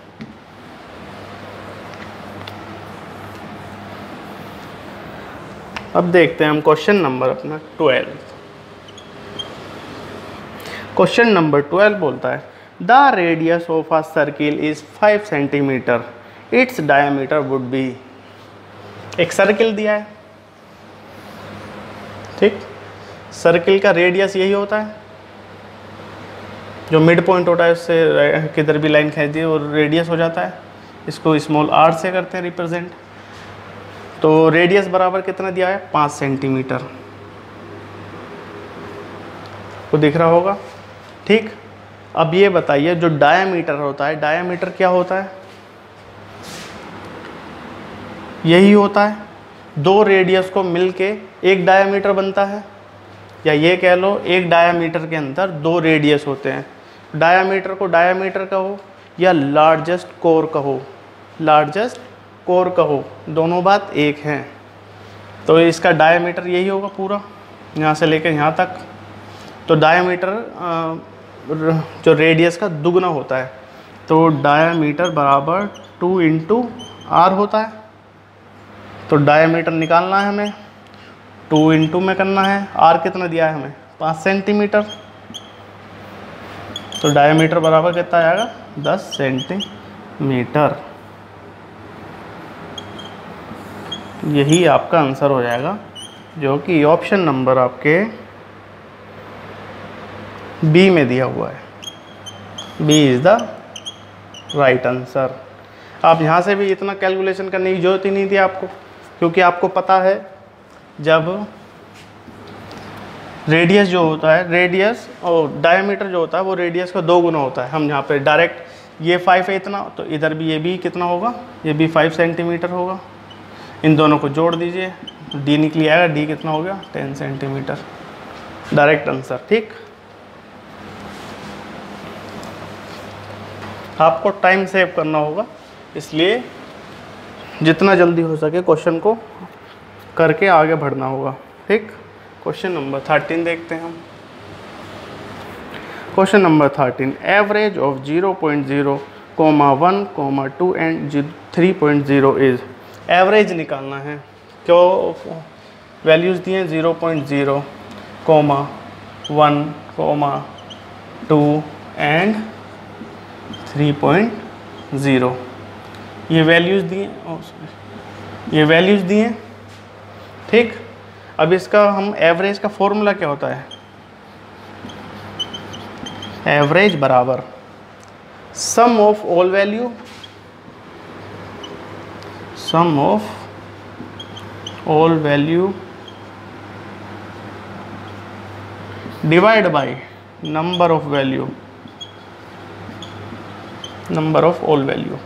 अब देखते हैं हम क्वेश्चन नंबर अपना ट्वेल्व। क्वेश्चन नंबर ट्वेल्व बोलता है, the radius of a circle is five centimetre, its diameter would be. एक सर्किल दिया है, ठीक, सर्किल का रेडियस यही होता है, जो मिड पॉइंट होता है उससे किधर भी लाइन खींच दी और रेडियस हो जाता है। इसको स्मॉल आर से करते हैं रिप्रेजेंट। तो रेडियस बराबर कितना दिया है, पाँच सेंटीमीटर, को दिख रहा होगा। ठीक, अब ये बताइए जो डायामीटर होता है, डायामीटर क्या होता है, यही होता है, दो रेडियस को मिलके एक डायामीटर बनता है, या ये कह लो एक डायामीटर के अंदर दो रेडियस होते हैं। डायामीटर को डायामीटर कहो या लार्जेस्ट कोर कहो, लार्जेस्ट कोर कहो, दोनों बात एक हैं। तो इसका डायामीटर यही होगा पूरा, यहाँ से लेकर यहाँ तक। तो डायामीटर जो रेडियस का दुगना होता है, तो डायामीटर बराबर टू इंटू आर होता है। तो डायामीटर निकालना है हमें, टू इंटू में करना है। आर कितना दिया है हमें, पाँच सेंटीमीटर। तो डायामीटर बराबर कितना आएगा, दस सेंटीमीटर। यही आपका आंसर हो जाएगा, जो कि ऑप्शन नंबर आपके बी में दिया हुआ है। B is the right answer. आप यहाँ से भी इतना कैलकुलेशन करने की जरूरत ही नहीं थी आपको, क्योंकि आपको पता है जब रेडियस जो होता है, रेडियस और डायमीटर जो होता है वो रेडियस का दो गुना होता है। हम यहाँ पे डायरेक्ट ये फाइव है इतना, तो इधर भी ये भी कितना होगा, ये भी फाइव सेंटीमीटर होगा। इन दोनों को जोड़ दीजिए, डी निकली आएगा, डी कितना हो गया, टेन सेंटीमीटर। Direct answer. ठीक, आपको टाइम सेव करना होगा, इसलिए जितना जल्दी हो सके क्वेश्चन को करके आगे बढ़ना होगा। ठीक, क्वेश्चन नंबर थर्टीन देखते हैं हम। Question number thirteen, average of zero point zero, one, two and three point zero is. Average निकालना है, क्यों वैल्यूज़ दिए हैं zero point zero, one, two and three point zero. ये वैल्यूज़ दिए, ये वैल्यूज़ दिए। ठीक, अब इसका हम एवरेज का फॉर्मूला क्या होता है, एवरेज बराबर sum of all value, sum of all value divide by number of value, number of all value.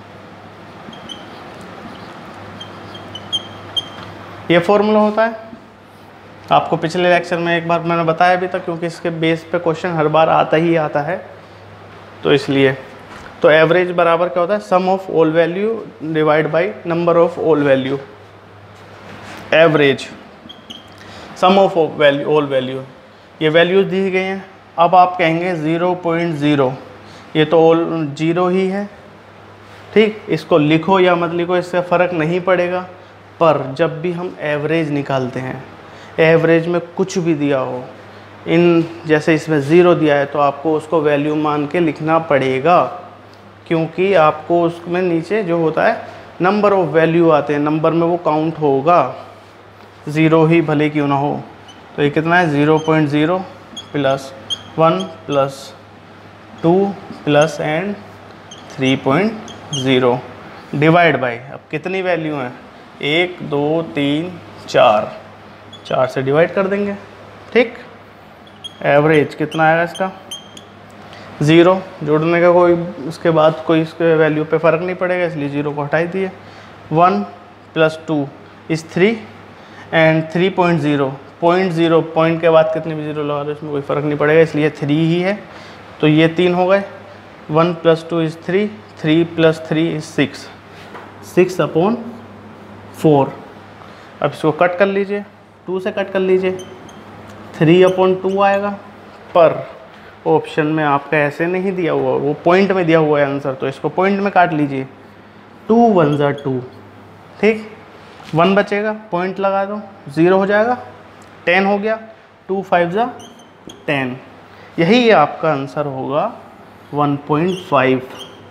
ये फॉर्मूला होता है, आपको पिछले लेक्चर में एक बार मैंने बताया भी था, क्योंकि इसके बेस पे क्वेश्चन हर बार आता ही आता है, तो इसलिए। तो एवरेज बराबर क्या होता है, sum of all value divide by number of all value. Average sum of value all value, ये वैल्यूज दी गई हैं। अब आप कहेंगे ज़ीरो पॉइंट ज़ीरो, ये तो ऑल जीरो ही है। ठीक, इसको लिखो या मत लिखो, इससे फ़र्क नहीं पड़ेगा। पर जब भी हम एवरेज निकालते हैं, एवरेज में कुछ भी दिया हो, इन जैसे इसमें ज़ीरो दिया है तो आपको उसको वैल्यू मान के लिखना पड़ेगा, क्योंकि आपको उसमें नीचे जो होता है नंबर ऑफ वैल्यू आते हैं, नंबर में वो काउंट होगा, ज़ीरो ही भले क्यों ना हो। तो ये कितना है, zero point zero plus one plus two plus and three point zero divide by, अब कितनी वैल्यू हैं, एक दो तीन चार, चार से डिवाइड कर देंगे। ठीक, एवरेज कितना आएगा इसका, ज़ीरो, जोड़ने का कोई उसके बाद कोई इसके वैल्यू पे फ़र्क नहीं पड़ेगा, इसलिए ज़ीरो को हटा दिए। One plus two is three and three point zero, point zero point के बाद कितने भी ज़ीरो लगा दो, इसमें कोई फ़र्क नहीं पड़ेगा, इसलिए थ्री ही है। तो ये तीन हो गए, one plus two is three, three plus three is six, six upon four. अब इसको कट कर लीजिए, टू से कट कर लीजिए, थ्री अपॉन टू आएगा। पर ऑप्शन में आपका ऐसे नहीं दिया हुआ, वो पॉइंट में दिया हुआ है आंसर, तो इसको पॉइंट में काट लीजिए। टू वन ज़ा टू, ठीक, वन बचेगा, पॉइंट लगा दो, ज़ीरो हो जाएगा, टेन हो गया, टू फाइव ज़ा टेन। यही आपका आंसर होगा वन पॉइंट फाइव,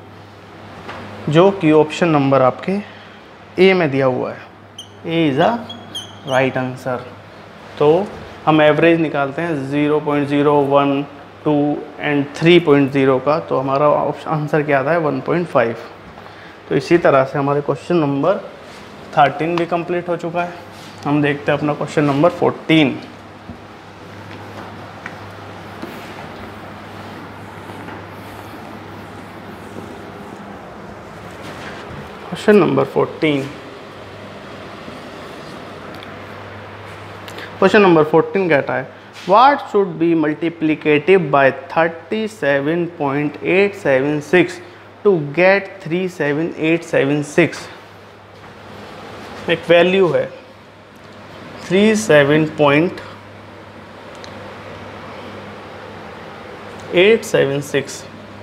जो कि ऑप्शन नंबर आपके ए में दिया हुआ है। A is a right answer. तो हम एवरेज निकालते हैं zero point zero, one, two and three point zero का, तो हमारा ऑप्शन आंसर क्या आता है, वन पॉइंट फाइव। तो इसी तरह से हमारे क्वेश्चन नंबर थर्टीन भी कंप्लीट हो चुका है। हम देखते हैं अपना question number fourteen. Question number fourteen, question number fourteen कहता है, what should be multiplicative by thirty seven point eight seven six to get three seven eight seven six. एक वैल्यू है three seven point eight seven six,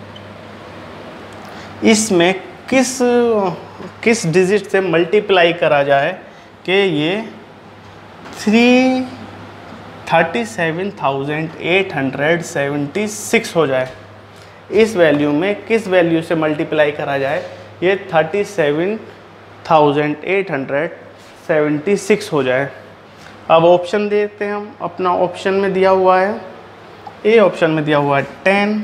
इसमें किस किस digit से multiply करा जाए कि ये three thirty seven thousand eight hundred seventy six हो जाए। इस वैल्यू में किस वैल्यू से मल्टीप्लाई करा जाए, ये thirty seven thousand eight hundred seventy six हो जाए। अब ऑप्शन देखते हैं हम, अपना ऑप्शन में दिया हुआ है, ए ऑप्शन में दिया हुआ है टेन,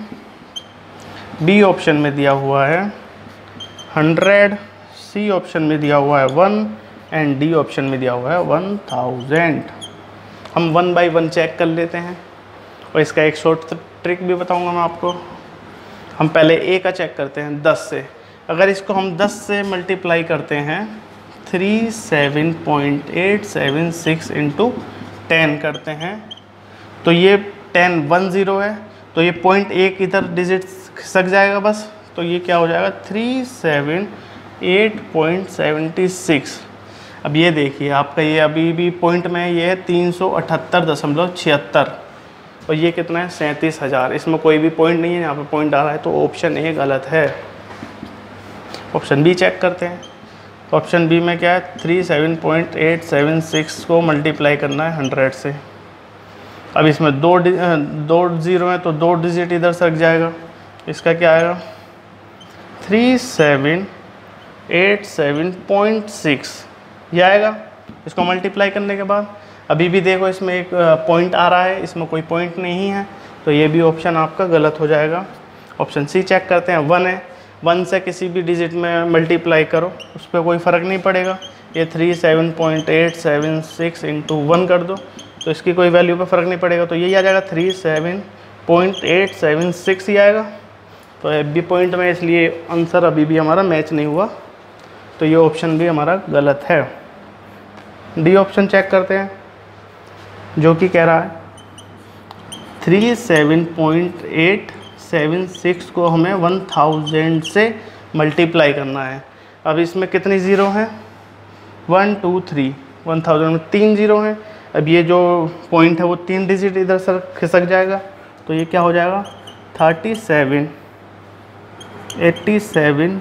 बी ऑप्शन में दिया हुआ है हंड्रेड, सी ऑप्शन में दिया हुआ है वन एंड डी ऑप्शन में दिया हुआ है वन थाउजेंड। हम वन बाय वन चेक कर लेते हैं और इसका एक शॉर्ट ट्रिक भी बताऊंगा मैं आपको। हम पहले ए का चेक करते हैं दस से। अगर इसको हम दस से मल्टीप्लाई करते हैं, three seven point eight seven six into ten करते हैं, तो ये टेन वन ज़ीरो है, तो ये पॉइंट एक इधर डिजिट खिसक जाएगा बस, तो ये क्या हो जाएगा three seven eight point seventy six. अब ये देखिए आपका ये अभी भी पॉइंट में ये है तीन सौ अठहत्तर दशमलव छिहत्तर और ये कितना है सैंतीस हज़ार। इसमें कोई भी पॉइंट नहीं है, यहाँ पे पॉइंट आ रहा है, तो ऑप्शन ए गलत है। ऑप्शन बी चेक करते हैं। ऑप्शन बी में क्या है, three seven point eight seven six को मल्टीप्लाई करना है हंड्रेड से। अब इसमें दो दो ज़ीरो है तो दो डिजिट इधर सक जाएगा, इसका क्या आएगा three seven eight seven point six ये आएगा। इसको मल्टीप्लाई करने के बाद अभी भी देखो इसमें एक पॉइंट आ रहा है, इसमें कोई पॉइंट नहीं है, तो ये भी ऑप्शन आपका गलत हो जाएगा। ऑप्शन सी चेक करते हैं, वन है, वन से किसी भी डिजिट में मल्टीप्लाई करो उस पर कोई फ़र्क नहीं पड़ेगा। ये three seven point eight seven six into one कर दो तो इसकी कोई वैल्यू पे फ़र्क नहीं पड़ेगा, तो यही आ जाएगा three seven point eight seven six ही आएगा। तो ए बी पॉइंट में इसलिए आंसर अभी भी हमारा मैच नहीं हुआ, तो ये ऑप्शन भी हमारा गलत है। डी ऑप्शन चेक करते हैं, जो कि कह रहा है three seven point eight seven six को हमें वन थाउजेंड से मल्टीप्लाई करना है। अब इसमें कितनी ज़ीरो हैं, one two three, one thousand में तीन ज़ीरो हैं। अब ये जो पॉइंट है वो तीन डिजिट इधर से खिसक जाएगा, तो ये क्या हो जाएगा thirty seven eighty seven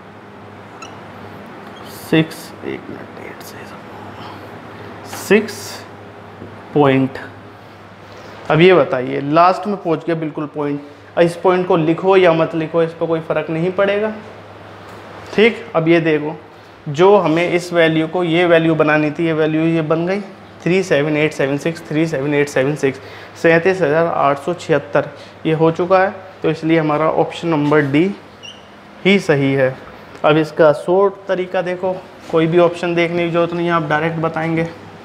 six एक मिनट एट से सिक्स पॉइंट। अब ये बताइए लास्ट में पहुंच गया बिल्कुल पॉइंट, इस पॉइंट को लिखो या मत लिखो इस पर कोई फ़र्क नहीं पड़ेगा, ठीक। अब ये देखो जो हमें इस वैल्यू को ये वैल्यू बनानी थी, ये वैल्यू ये बन गई three seven eight seven six three seven eight seven six सैंतीस हज़ार आठ सौ छिहत्तर ये हो चुका है, तो इसलिए हमारा ऑप्शन नंबर डी ही सही है। अब इसका शॉर्ट तरीका देखो, कोई भी ऑप्शन देखने की जरूरत नहीं है, आप डायरेक्ट बताएंगे।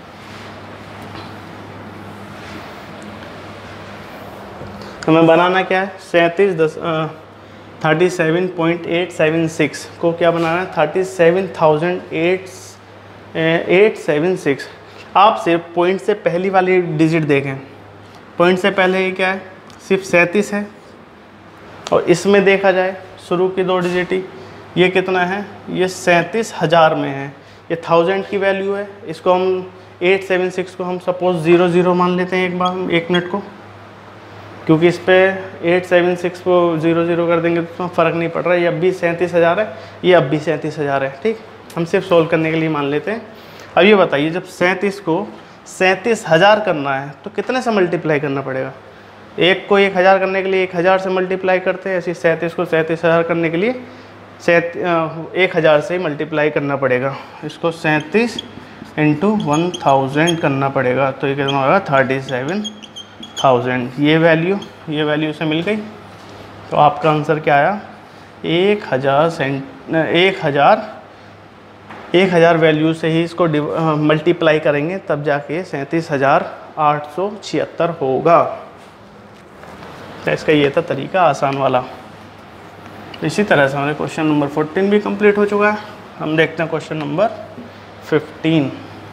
हमें बनाना क्या है, सैंतीस दस thirty seven point eight seven six को क्या बनाना है thirty seven thousand eight eight seven six. आप सिर्फ पॉइंट से पहली वाली डिजिट देखें, पॉइंट से पहले ये क्या है सिर्फ सैंतीस है, और इसमें देखा जाए शुरू की दो डिजिट ही ये कितना है, ये सैंतीस हज़ार में है, ये थाउजेंड की वैल्यू है। इसको हम एट सेवन सिक्स को हम सपोज ज़ीरो ज़ीरो मान लेते हैं एक बार एक मिनट को, क्योंकि इस पर एट सेवन सिक्स को ज़ीरो ज़ीरो कर देंगे तो उसमें फ़र्क नहीं पड़ रहा है, ये अब भी सैंतीस हज़ार है, ये अब भी सैंतीस हज़ार है, ठीक। हम सिर्फ सोल्व करने के लिए मान लेते हैं। अब ये बताइए जब सैंतीस को सैंतीस हज़ार करना है तो कितने से मल्टीप्लाई करना पड़ेगा, एक को एक हज़ार करने के लिए एक हज़ार से मल्टीप्लाई करते हैं, ऐसे सैंतीस को सैंतीस हज़ार करने के लिए सैत एक हज़ार से मल्टीप्लाई करना पड़ेगा। इसको सैंतीस इंटू वन थाउजेंड करना पड़ेगा, तो ये कितना होगा थर्टी सेवन थाउजेंड। ये वैल्यू ये वैल्यू से मिल गई, तो आपका आंसर क्या आया एक हज़ार सेंट एक हज़ार एक हज़ार वैल्यू से ही इसको मल्टीप्लाई करेंगे तब जाके सैंतीस हज़ार आठ सौ छिहत्तर होगा। तो इसका ये था तरीका आसान वाला। इसी तरह से हमारे क्वेश्चन नंबर फोर्टीन भी कंप्लीट हो चुका है। हम देखते हैं question number fifteen.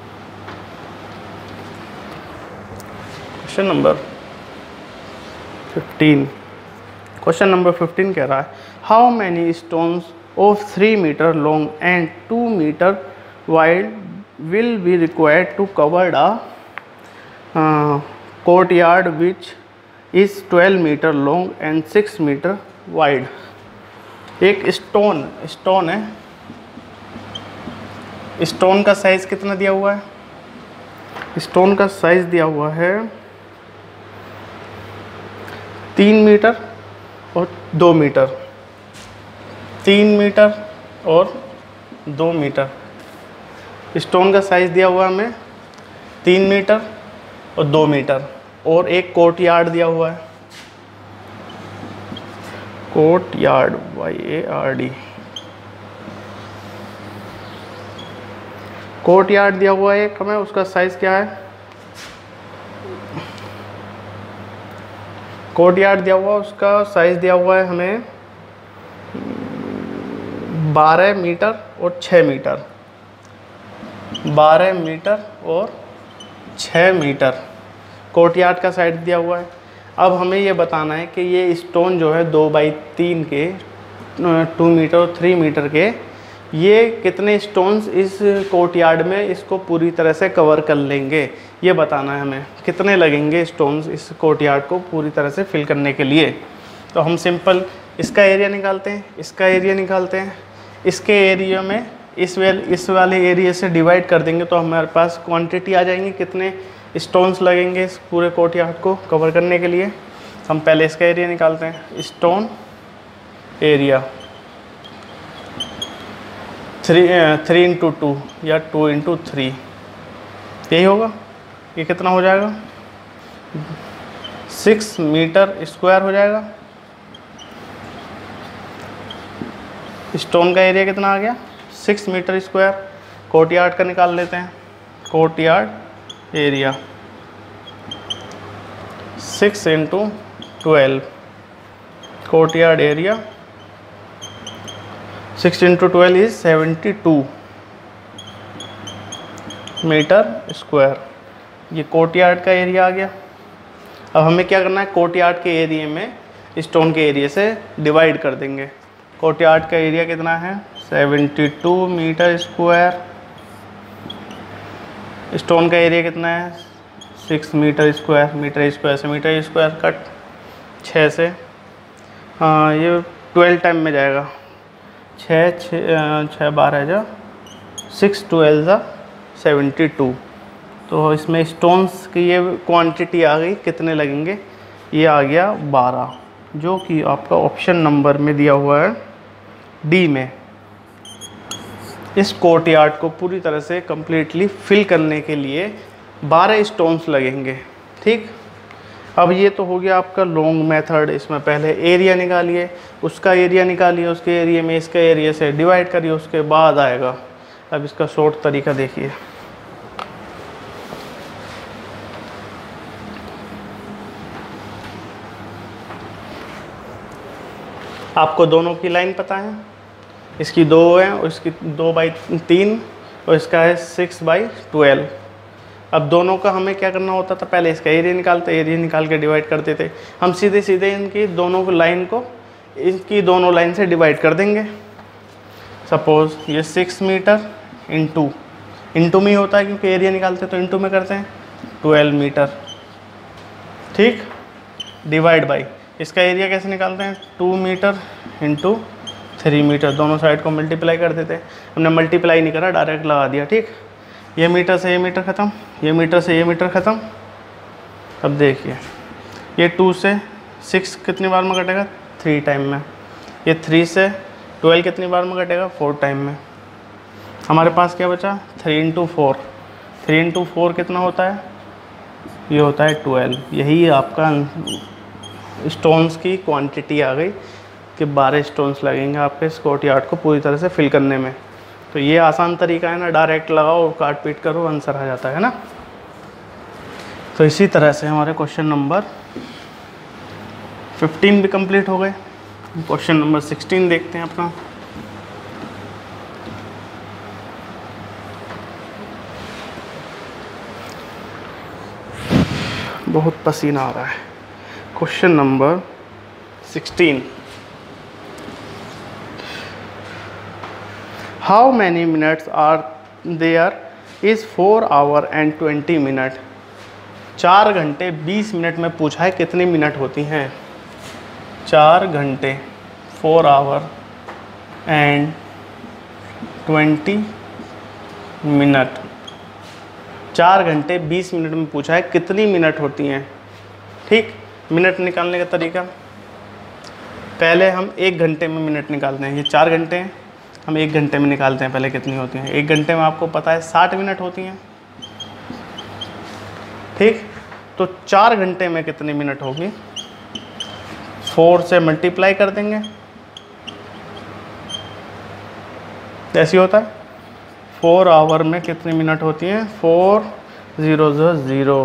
Question number fifteen question number fifteen कह रहा है how many stones of three meter long and two meter wide will be required to cover a uh, courtyard which is twelve meter long and six meter wide। एक stone stone है, stone का size कितना दिया हुआ है, stone का size दिया हुआ है तीन मीटर और दो मीटर, तीन मीटर और दो मीटर। स्टोन का साइज़ दिया हुआ है हमें तीन मीटर और दो मीटर, और एक कोर्ट यार्ड दिया हुआ है, court yard, Y A R D, court yard दिया हुआ है एक हमें, उसका साइज़ क्या है, कोर्ट यार्ड दिया हुआ, उसका साइज़ दिया हुआ है हमें बारह मीटर और छः मीटर, बारह मीटर और छः मीटर कोर्ट यार्ड का साइड दिया हुआ है। अब हमें ये बताना है कि ये स्टोन जो है दो बाई तीन के, टू मीटर और थ्री मीटर के, ये कितने स्टोन्स इस कोर्ट यार्ड में इसको पूरी तरह से कवर कर लेंगे, ये बताना है हमें। कितने लगेंगे स्टोन्स इस कोर्ट यार्ड को पूरी तरह से फिल करने के लिए। तो हम सिंपल इसका एरिया निकालते हैं, इसका एरिया निकालते हैं, इसके एरिया में इस वेल इस वाले एरिया से डिवाइड कर देंगे तो हमारे पास क्वांटिटी आ जाएंगी कितने स्टोन्स लगेंगे इस पूरे कोर्ट यार्ड को कवर करने के लिए। हम पहले इसका एरिया निकालते हैं, stone area three three into two या टू इंटू थ्री, यही होगा। ये कितना हो जाएगा, सिक्स मीटर स्क्वायर हो जाएगा। स्टोन का एरिया कितना आ गया, six metre square. Court yard का निकाल लेते हैं, courtyard area six into twelve, courtyard area six into twelve is seventy two metre square. ये कोर्ट यार्ड का एरिया आ गया। अब हमें क्या करना है, कोर्ट यार्ड के एरिया में स्टोन के एरिया से डिवाइड कर देंगे। कोर्ट यार्ड का एरिया कितना है, seventy two metre square. Stone का एरिया कितना है, six metre square, metre square से मीटर स्क्वायर कट छः से, हाँ ये ट्वेल्व टाइम में जाएगा, छः छः छः बारह जा सिक्स ट्वेल्व जा सेवेंटी टू। तो इसमें स्टोन्स की ये क्वांटिटी आ गई, कितने लगेंगे, ये आ गया बारह, जो कि आपका ऑप्शन नंबर में दिया हुआ है डी में। इस कोर्ट यार्ड को पूरी तरह से कम्प्लीटली फिल करने के लिए बारह स्टोन्स लगेंगे। ठीक, अब ये तो हो गया आपका लॉन्ग मेथड। इसमें पहले एरिया निकालिए, उसका एरिया निकालिए, उसके एरिया में इसका एरिया से डिवाइड करिए, उसके बाद आएगा। अब इसका शॉर्ट तरीका देखिए। आपको दोनों की लाइन पता है, इसकी दो है और इसकी दो बाई तीन और इसका है सिक्स बाई ट्वेल्व। अब दोनों का हमें क्या करना होता था, पहले इसका एरिया निकालते, एरिया निकाल के डिवाइड करते थे। हम सीधे सीधे इनकी दोनों लाइन को इनकी दोनों लाइन से डिवाइड कर देंगे। सपोज़ ये सिक्स मीटर इंटू इंटू में ही होता है क्योंकि एरिया निकालते तो इंटू में करते हैं, ट्वेल्व मीटर। ठीक, डिवाइड बाई इसका एरिया कैसे निकालते हैं, two metre into three metre, दोनों साइड को मल्टीप्लाई कर देते हैं। हमने मल्टीप्लाई नहीं करा, डायरेक्ट लगा दिया। ठीक, ये मीटर से ये मीटर ख़त्म, ये मीटर से ये मीटर ख़त्म। अब देखिए ये टू से सिक्स कितनी बार में कटेगा, थ्री टाइम में। ये थ्री से ट्वेल्व कितनी बार में कटेगा, फोर टाइम में। हमारे पास क्या बचा, three into four, three into four कितना होता है, ये होता है ट्वेल्व। यही आपका स्टोन्स की क्वांटिटी आ गई कि बारह स्टोन्स लगेंगे आपके इस कोर्ट यार्ड को पूरी तरह से फिल करने में। तो ये आसान तरीका है ना, डायरेक्ट लगाओ, काट पीट करो, आंसर आ जाता है ना। तो इसी तरह से हमारे क्वेश्चन नंबर फिफ्टीन भी कंप्लीट हो गए। क्वेश्चन नंबर सिक्सटीन देखते हैं अपना। बहुत पसीना आ रहा है। Question number sixteen, how many minutes are there is four hour and twenty minute. चार घंटे बीस मिनट में पूछा है कितनी मिनट होती हैं, चार घंटे four hour and twenty minute, चार घंटे बीस मिनट में पूछा है कितनी मिनट होती हैं। ठीक, मिनट निकालने का तरीका, पहले हम एक घंटे में मिनट निकालते हैं, ये चार घंटे हैं, हम एक घंटे में निकालते हैं पहले कितनी होती हैं। एक घंटे में आपको पता है साठ मिनट होती हैं, ठीक। तो चार घंटे में कितनी मिनट होगी, फोर से मल्टीप्लाई कर देंगे, ऐसी होता है। फोर आवर में कितनी मिनट होती हैं, four zero zero zero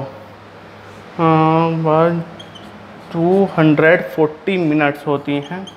one two hundred forty minutes होती हैं,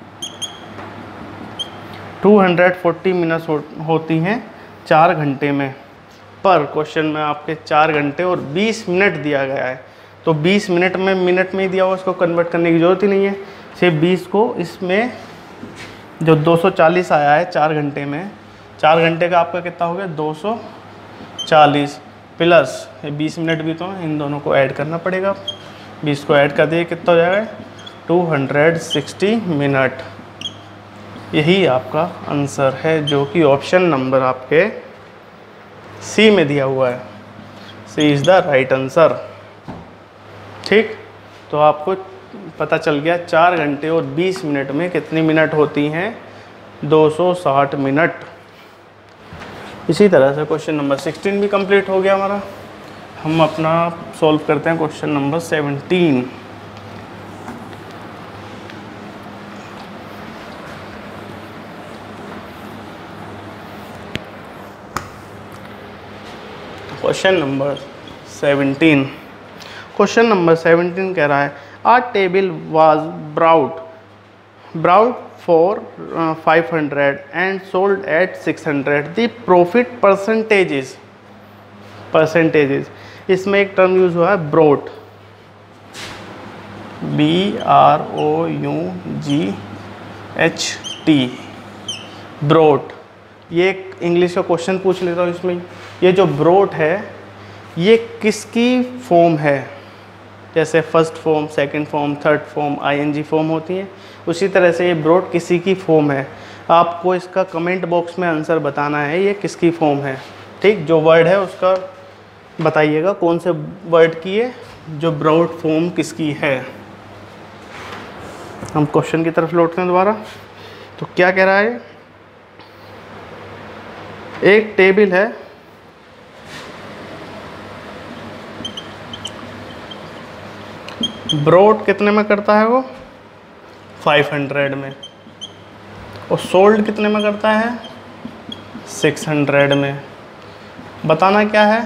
टू हंड्रेड फोर्टी मिनट्स हो, होती हैं चार घंटे में। पर क्वेश्चन में आपके चार घंटे और बीस मिनट दिया गया है, तो बीस मिनट में मिनट में ही दिया हुआ, उसको कन्वर्ट करने की ज़रूरत ही नहीं है। सिर्फ बीस को इसमें जो दो सौ चालीस आया है चार घंटे में, चार घंटे का आपका कितना हो गया दो सौ चालीस प्लस ये बीस मिनट भी तो है, इन दोनों को ऐड करना पड़ेगा। बीस को ऐड कर दिए कितना हो जाएगा टू हंड्रेड सिक्सटी मिनट। यही आपका आंसर है जो कि ऑप्शन नंबर आपके सी में दिया हुआ है। C is the right answer, ठीक। तो आपको पता चल गया चार घंटे और बीस मिनट में कितनी मिनट होती हैं, दो सौ साठ मिनट। इसी तरह से क्वेश्चन नंबर सिक्सटीन भी कंप्लीट हो गया हमारा। हम अपना सॉल्व करते हैं question number seventeen. Question number seventeen question number seventeen कह रहा है a table was brought brought for five hundred and sold at six hundred the profit percentages percentages इसमें एक टर्म यूज हुआ है brought, B R O U G H T, brought. ये एक English का क्वेश्चन पूछ लेता हूँ इसमें। ये जो ब्रोट है ये किसकी फॉर्म है, जैसे first form, second form, third form, I N G form होती है, उसी तरह से ये ब्रोट किसी की फॉर्म है। आपको इसका कमेंट बॉक्स में आंसर बताना है ये किसकी फॉर्म है, ठीक। जो वर्ड है उसका बताइएगा कौन से वर्ड की है, जो ब्रोट फॉर्म किसकी है। हम क्वेश्चन की तरफ लौटते हैं दोबारा। तो क्या कह रहा है, एक टेबल है ब्रोट कितने में करता है वो फाइव हंड्रेड में, और सोल्ड कितने में करता है सिक्स हंड्रेड में। बताना क्या है,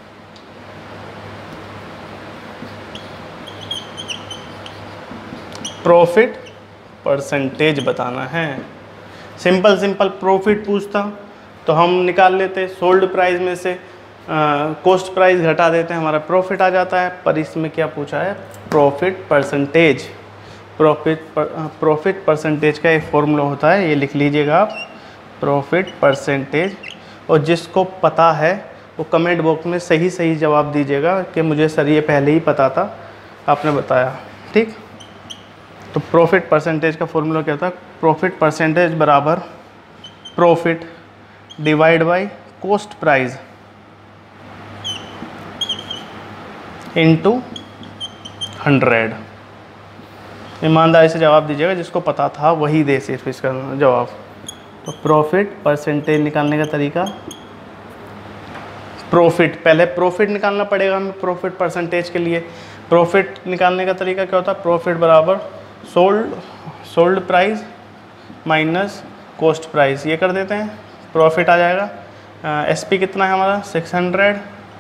प्रॉफिट परसेंटेज बताना है। सिंपल सिंपल प्रॉफिट पूछता तो हम निकाल लेते, सोल्ड प्राइस में से कॉस्ट प्राइस घटा देते हैं, हमारा प्रॉफिट आ जाता है। पर इसमें क्या पूछा है, profit percentage. Profit profit percentage का एक फॉर्मूला होता है, ये लिख लीजिएगा आप, प्रॉफिट परसेंटेज। और जिसको पता है वो कमेंट बॉक्स में सही सही जवाब दीजिएगा कि मुझे सर ये पहले ही पता था, आपने बताया, ठीक। तो प्रॉफिट परसेंटेज का फॉर्मूला क्या था, प्रॉफिट परसेंटेज बराबर profit divide by cost price into hundred. ईमानदारी से जवाब दीजिएगा, जिसको पता था वही दे सिर्फ इसका जवाब। तो प्रॉफिट परसेंटेज निकालने का तरीका, प्रॉफिट पहले प्रॉफिट निकालना पड़ेगा हमें प्रॉफिट परसेंटेज के लिए। प्रॉफिट निकालने का तरीका क्या होता है, प्रॉफिट बराबर sold sold price minus cost price, ये कर देते हैं, प्रॉफिट आ जाएगा। एस पी कितना है हमारा सिक्स हंड्रेड,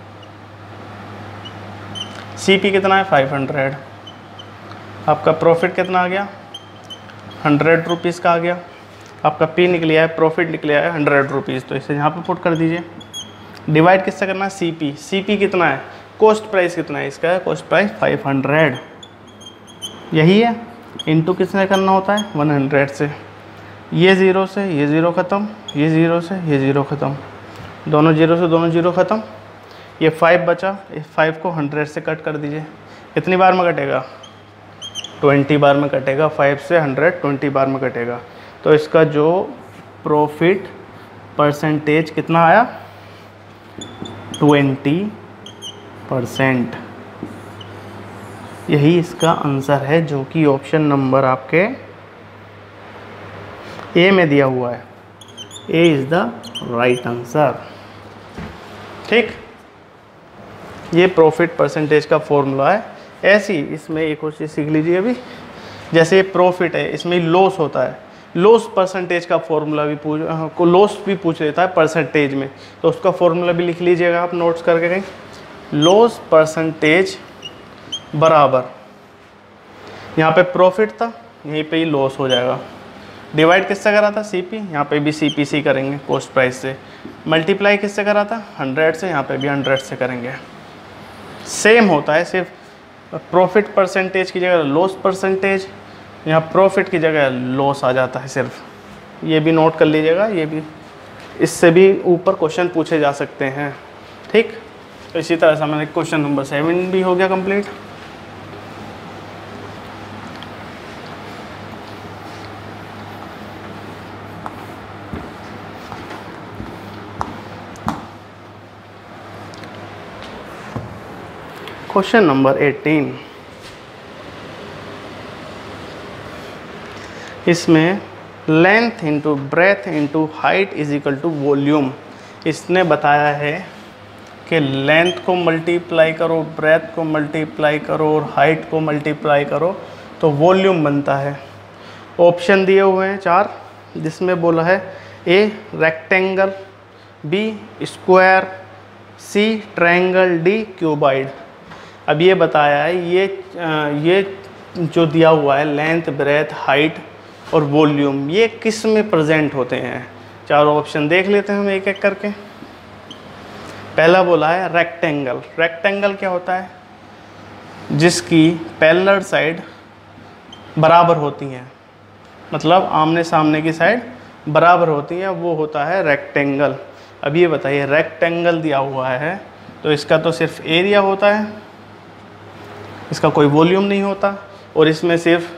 सी पी कितना है फाइव हंड्रेड, आपका प्रॉफिट कितना आ गया हंड्रेड रुपीज़ का आ गया। आपका पी निकल आया है, प्रॉफिट निकल आया है हंड्रेड रुपीज़, तो इसे यहाँ पे पुट कर दीजिए। डिवाइड किससे करना है, सी पी। सी पी कितना है, कॉस्ट प्राइस कितना है, इसका है कॉस्ट प्राइस फाइव हंड्रेड, यही है। इनटू किसने करना होता है वन हंड्रेड से, ये ज़ीरो से ये ज़ीरो ख़त्म, ये ज़ीरो से ये ज़ीरो ख़त्म, दोनों जीरो से दोनों जीरो ख़त्म। ये फाइव बचा, इस फाइव को हंड्रेड से कट कर दीजिए। कितनी बार में कटेगा, ट्वेंटी बार में कटेगा। फाइव से हंड्रेड ट्वेंटी बार में कटेगा। तो इसका जो प्रॉफिट परसेंटेज कितना आया, ट्वेंटी परसेंट। यही इसका आंसर है जो कि ऑप्शन नंबर आपके ए में दिया हुआ है, A is the right answer. ठीक, ये प्रॉफिट परसेंटेज का फॉर्मूला है। ऐसी इसमें एक और चीज़ सीख लीजिए अभी, जैसे ये प्रॉफिट है, इसमें लॉस होता है, लॉस परसेंटेज का फॉर्मूला भी पूछ को लॉस भी पूछ लेता है परसेंटेज में, तो उसका फॉर्मूला भी लिख लीजिएगा आप नोट्स करके कहीं। लॉस परसेंटेज बराबर, यहाँ पे प्रॉफिट था, यहीं पे ही लॉस हो जाएगा। डिवाइड किससे करा था? सीपी, यहाँ पे भी सीपीसी करेंगे कॉस्ट प्राइस से। मल्टीप्लाई किससे करा था? हंड्रेड से, यहाँ पे भी हंड्रेड से करेंगे। सेम होता है, सिर्फ प्रॉफिट परसेंटेज की जगह लॉस परसेंटेज, यहाँ प्रॉफिट की जगह लॉस आ जाता है सिर्फ। ये भी नोट कर लीजिएगा, ये भी, इससे भी ऊपर क्वेश्चन पूछे जा सकते हैं। ठीक, तो इसी तरह से हमारे क्वेश्चन नंबर सेवन भी हो गया कंप्लीट। क्वेश्चन नंबर एटीन, इसमें length into breadth into height is equal to volume. इसने बताया है कि लेंथ को मल्टीप्लाई करो, ब्रेथ को मल्टीप्लाई करो और हाइट को मल्टीप्लाई करो तो वॉल्यूम बनता है। ऑप्शन दिए हुए हैं चार, जिसमें बोला है A rectangle, B square, C triangle, D cuboid. अब ये बताया है, ये ये जो दिया हुआ है लेंथ, ब्रेथ, हाइट और वॉल्यूम, ये किस में प्रेजेंट होते हैं? चारों ऑप्शन देख लेते हैं हम एक एक करके। पहला बोला है रेक्टेंगल। रेक्टेंगल क्या होता है? जिसकी पैरेलल साइड बराबर होती हैं, मतलब आमने सामने की साइड बराबर होती है, वो होता है रेक्टेंगल। अब ये बताइए, रेक्टेंगल दिया हुआ है तो इसका तो सिर्फ एरिया होता है, इसका कोई वॉल्यूम नहीं होता, और इसमें सिर्फ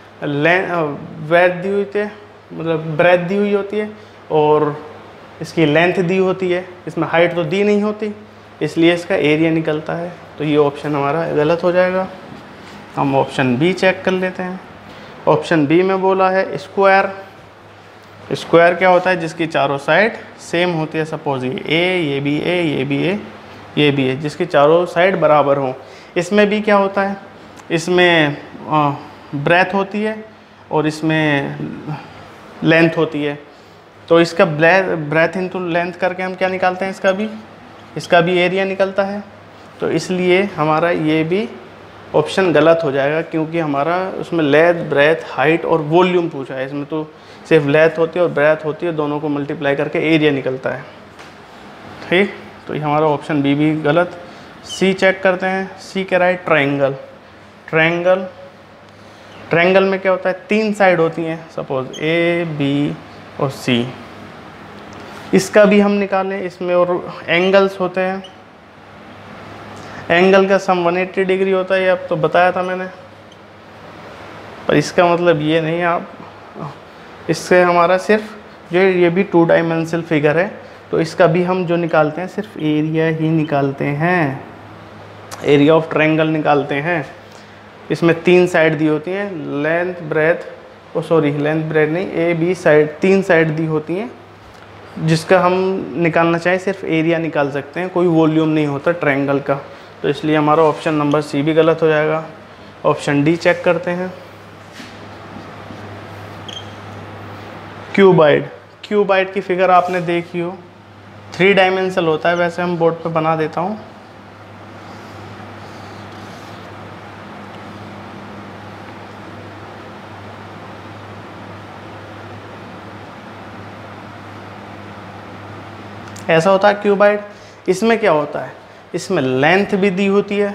ब्रेथ दी हुई है, मतलब ब्रेथ दी हुई होती है और इसकी लेंथ दी होती है, इसमें हाइट तो दी नहीं होती, इसलिए इसका एरिया निकलता है। तो ये ऑप्शन हमारा गलत हो जाएगा। हम ऑप्शन बी चेक कर लेते हैं। ऑप्शन बी में बोला है स्क्वायर। स्क्वायर क्या होता है? जिसकी चारों साइड सेम होती है, सपोज ये ए, ये भी ए, ये भी ए, ये भी ए, जिसकी चारों साइड बराबर हों। इसमें भी क्या होता है? इसमें ब्रेथ होती है और इसमें लेंथ होती है, तो इसका ब्रेथ इनटू लेंथ करके हम क्या निकालते हैं? इसका भी इसका भी एरिया निकलता है। तो इसलिए हमारा ये भी ऑप्शन गलत हो जाएगा, क्योंकि हमारा उसमें लेंथ, ब्रेथ, हाइट और वॉल्यूम पूछा है। इसमें तो सिर्फ लेंथ होती है और ब्रेथ होती है, दोनों को मल्टीप्लाई करके एरिया निकलता है। ठीक, तो ये हमारा ऑप्शन बी भी गलत। सी चेक करते हैं। सी कह रहा है ट्रायंगल। ट्रायंगल ट्रायंगल में क्या होता है? तीन साइड होती हैं, सपोज ए, बी और सी। इसका भी हम निकालें, इसमें और एंगल्स होते हैं। एंगल का सम एक सौ अस्सी डिग्री होता है, ये अब तो बताया था मैंने, पर इसका मतलब ये नहीं। आप इससे हमारा सिर्फ जो ये भी टू डायमेंशनल फिगर है, तो इसका भी हम जो निकालते हैं सिर्फ एरिया ही निकालते हैं, एरिया ऑफ ट्रायंगल निकालते हैं। इसमें तीन साइड दी होती हैं, length, breadth, oh sorry length breadth नहीं, ए बी साइड, तीन साइड दी होती हैं, जिसका हम निकालना चाहें सिर्फ एरिया निकाल सकते हैं, कोई वॉल्यूम नहीं होता ट्रायंगल का। तो इसलिए हमारा ऑप्शन नंबर सी भी गलत हो जाएगा। ऑप्शन डी चेक करते हैं। क्यूबॉइड। क्यूबॉइड की फिगर आपने देखी हो, थ्री डायमेंशनल होता है, वैसे हम बोर्ड पे बना देता हूँ। ऐसा होता है क्यूबॉइड। इसमें क्या होता है? इसमें लेंथ भी दी होती है,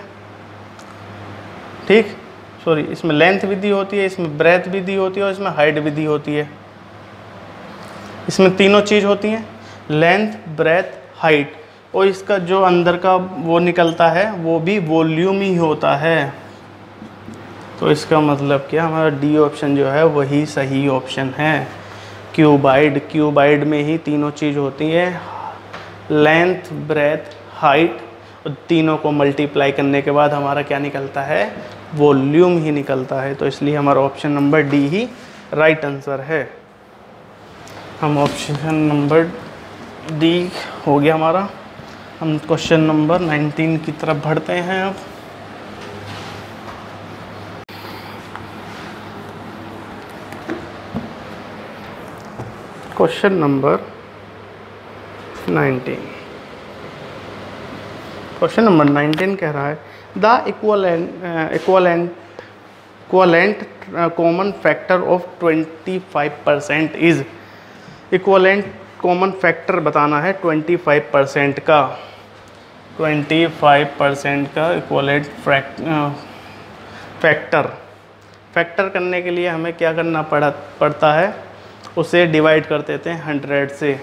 ठीक, सॉरी इसमें लेंथ भी दी होती है, इसमें ब्रेथ भी दी होती है और इसमें हाइट भी दी होती है। इसमें तीनों चीज़ होती हैं, लेंथ, ब्रेथ, हाइट, और इसका जो अंदर का वो निकलता है वो भी वॉल्यूम ही होता है। तो इसका मतलब क्या, हमारा डी ऑप्शन जो है वही सही ऑप्शन है। क्यूबॉइड, क्यूबॉइड में ही तीनों चीज़ होती है, लेंथ, ब्रेथ, हाइट, और तीनों को मल्टीप्लाई करने के बाद हमारा क्या निकलता है? वॉल्यूम ही निकलता है। तो इसलिए हमारा ऑप्शन नंबर डी ही राइट आंसर है। हम ऑप्शन नंबर डी हो गया हमारा। हम क्वेश्चन नंबर नाइनटीन की तरफ बढ़ते हैं अब। Question number nineteen question number nineteen कह रहा है the equivalent equivalent equivalent common factor of twenty five percent is. Equivalent common factor बताना है ट्वेंटी फाइव परसेंट का। ट्वेंटी फाइव परसेंट का इक्वलेंट फैक्टर फैक्टर करने के लिए हमें क्या करना पड़ा पड़ता है, उसे डिवाइड कर देते हैं हंड्रेड से।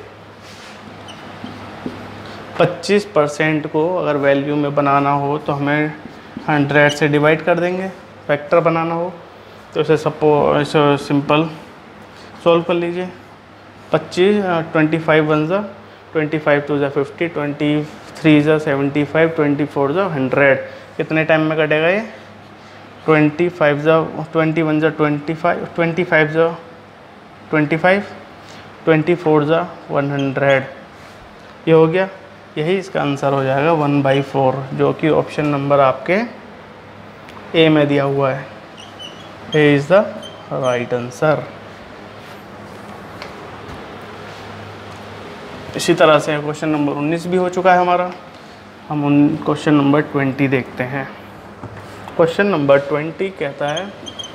पच्चीस परसेंट को अगर वैल्यू में बनाना हो तो हमें हंड्रेड से डिवाइड कर देंगे, फैक्टर बनाना हो तो इसे सपो इसे सिंपल सॉल्व कर लीजिए। पच्चीस ट्वेंटी फाइव वन ज़ा ट्वेंटी फाइव टू ज़ा फिफ्टी, ट्वेंटी थ्री ज़ा सेवेंटी फाइव, ट्वेंटी फोर ज़ा हंड्रेड। कितने टाइम में कटेगा ये? ट्वेंटी फाइव ज़ा ट्वेंटी वन ज़ा ट्वेंटी फाइव, ट्वेंटी फाइव ज़ा ट्वेंटी फाइव, ट्वेंटी फोर ज़ा वन हंड्रेड। ये हो गया, यही इसका आंसर हो जाएगा वन बाई फोर, जो कि ऑप्शन नंबर आपके ए में दिया हुआ है। A is the right answer. इसी तरह से क्वेश्चन नंबर उन्नीस भी हो चुका है हमारा। हम उन क्वेश्चन नंबर ट्वेंटी देखते हैं। क्वेश्चन नंबर ट्वेंटी कहता है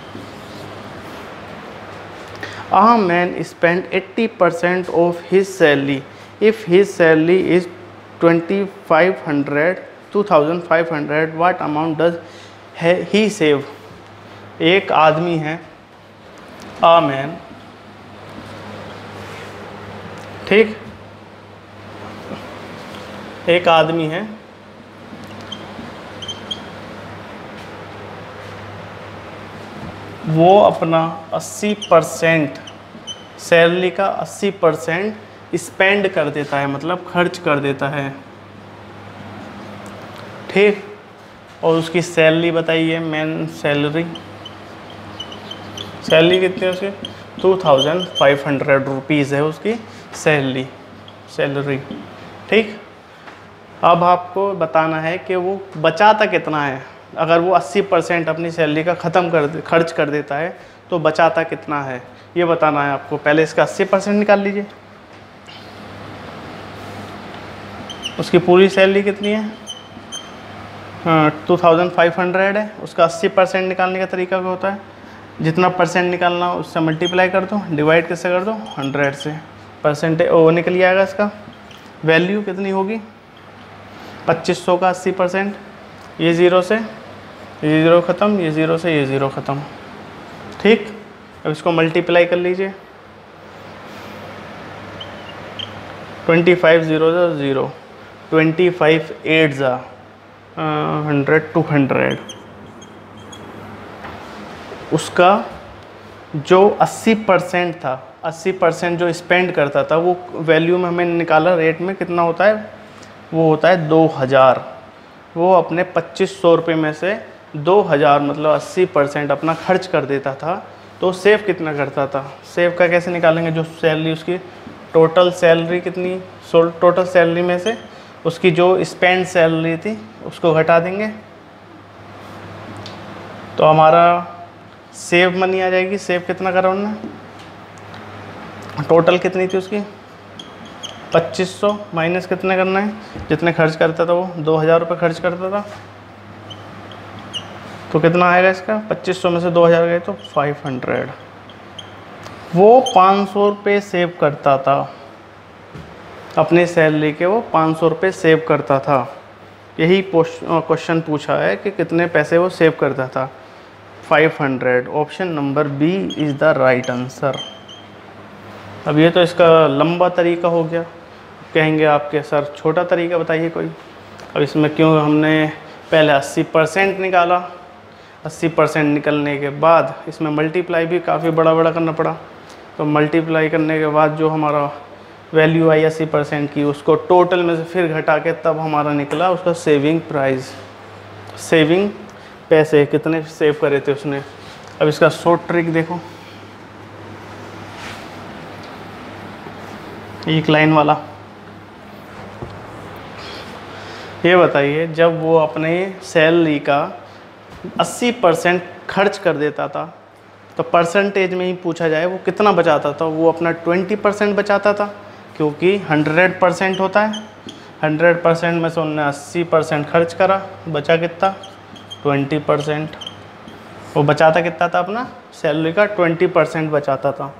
A man spent eighty percent of his salary. If his salary is twenty-five hundred, two thousand five hundred, what amount does he save? एक आदमी है, A man, ठीक, एक आदमी है, वो अपना अस्सी परसेंट सैलरी का अस्सी परसेंट स्पेंड कर देता है, मतलब खर्च कर देता है, ठीक। और उसकी सैलरी बताइए, मेन सैलरी सैलरी कितनी है उसकी? Two thousand five hundred rupees है उसकी सैलरी सैलरी ठीक। अब आपको बताना है कि वो बचाता कितना है। अगर वो अस्सी परसेंट अपनी सैलरी का ख़त्म कर दे खर्च कर देता है तो बचाता कितना है, ये बताना है आपको। पहले इसका अस्सी परसेंट निकाल लीजिए। उसकी पूरी सैलरी कितनी है? टू थाउजेंड फाइव हंड्रेड है। उसका अस्सी परसेंट निकालने का तरीका क्या होता है? जितना परसेंट निकालना हो उससे मल्टीप्लाई कर दो, डिवाइड किससे कर दो? हंड्रेड से। परसेंट वो निकल आएगा, इसका वैल्यू कितनी होगी? पच्चीस सौ का अस्सी परसेंट। ये ज़ीरो से ये ज़ीरो ख़त्म, ये ज़ीरो से ये ज़ीरो ख़त्म, ठीक। अब इसको मल्टीप्लाई कर लीजिए। ट्वेंटी फाइव ज़ीरो ज़ा ज़ीरो, ट्वेंटी फाइव एट ज़ा हंड्रेड, टू हंड्रेड। उसका जो अस्सी परसेंट था, अस्सी परसेंट जो स्पेंड करता था, वो वैल्यू में हमें निकाला, रेट में कितना होता है? वो होता है दो हज़ार। वो अपने पच्चीस सौ रुपये में से दो हज़ार मतलब अस्सी परसेंट अपना खर्च कर देता था। तो सेव कितना करता था? सेव का कैसे निकालेंगे? जो सैलरी उसकी टोटल सैलरी कितनी, टोटल सैलरी में से उसकी जो स्पेंड सैलरी थी उसको घटा देंगे तो हमारा सेव मनी आ जाएगी। सेव कितना करा उन्होंने? टोटल कितनी थी उसकी? पच्चीस सौ माइनस कितने करना है? जितने खर्च करता था वो दो हज़ार रुपये खर्च करता था, तो कितना आएगा इसका? पच्चीस सौ में से दो हज़ार गए तो फाइव हंड्रेड। वो पाँच सौ रुपये सेव करता था अपने सैलरी के, वो पाँच सौ रुपये सेव करता था। यही क्वेश्चन पूछा है कि कितने पैसे वो सेव करता था? Five hundred. Option number B is the right answer. अब ये तो इसका लंबा तरीका हो गया, कहेंगे आपके सर छोटा तरीका बताइए कोई। अब इसमें क्यों हमने पहले अस्सी परसेंट निकाला, अस्सी परसेंट निकलने के बाद इसमें मल्टीप्लाई भी काफ़ी बड़ा बड़ा करना पड़ा। तो मल्टीप्लाई करने के बाद जो हमारा वैल्यू आई अस्सी परसेंट की, उसको टोटल में से फिर घटा के तब हमारा निकला उसका सेविंग प्राइस। सेविंग पैसे कितने सेव करे थे उसने। अब इसका शॉर्ट ट्रिक देखो। एक लाइन वाला। ये बताइए, जब वो अपने सैलरी का अस्सी परसेंट खर्च कर देता था तो परसेंटेज में ही पूछा जाए वो कितना बचाता था? वो अपना ट्वेंटी परसेंट बचाता था, क्योंकि हंड्रेड परसेंट होता है। हंड्रेड परसेंट में से उन्होंने अस्सी परसेंट खर्च करा, बचा कितना? Twenty percent. वो बचाता कितना था? अपना सैलरी का ट्वेंटी परसेंट बचाता था।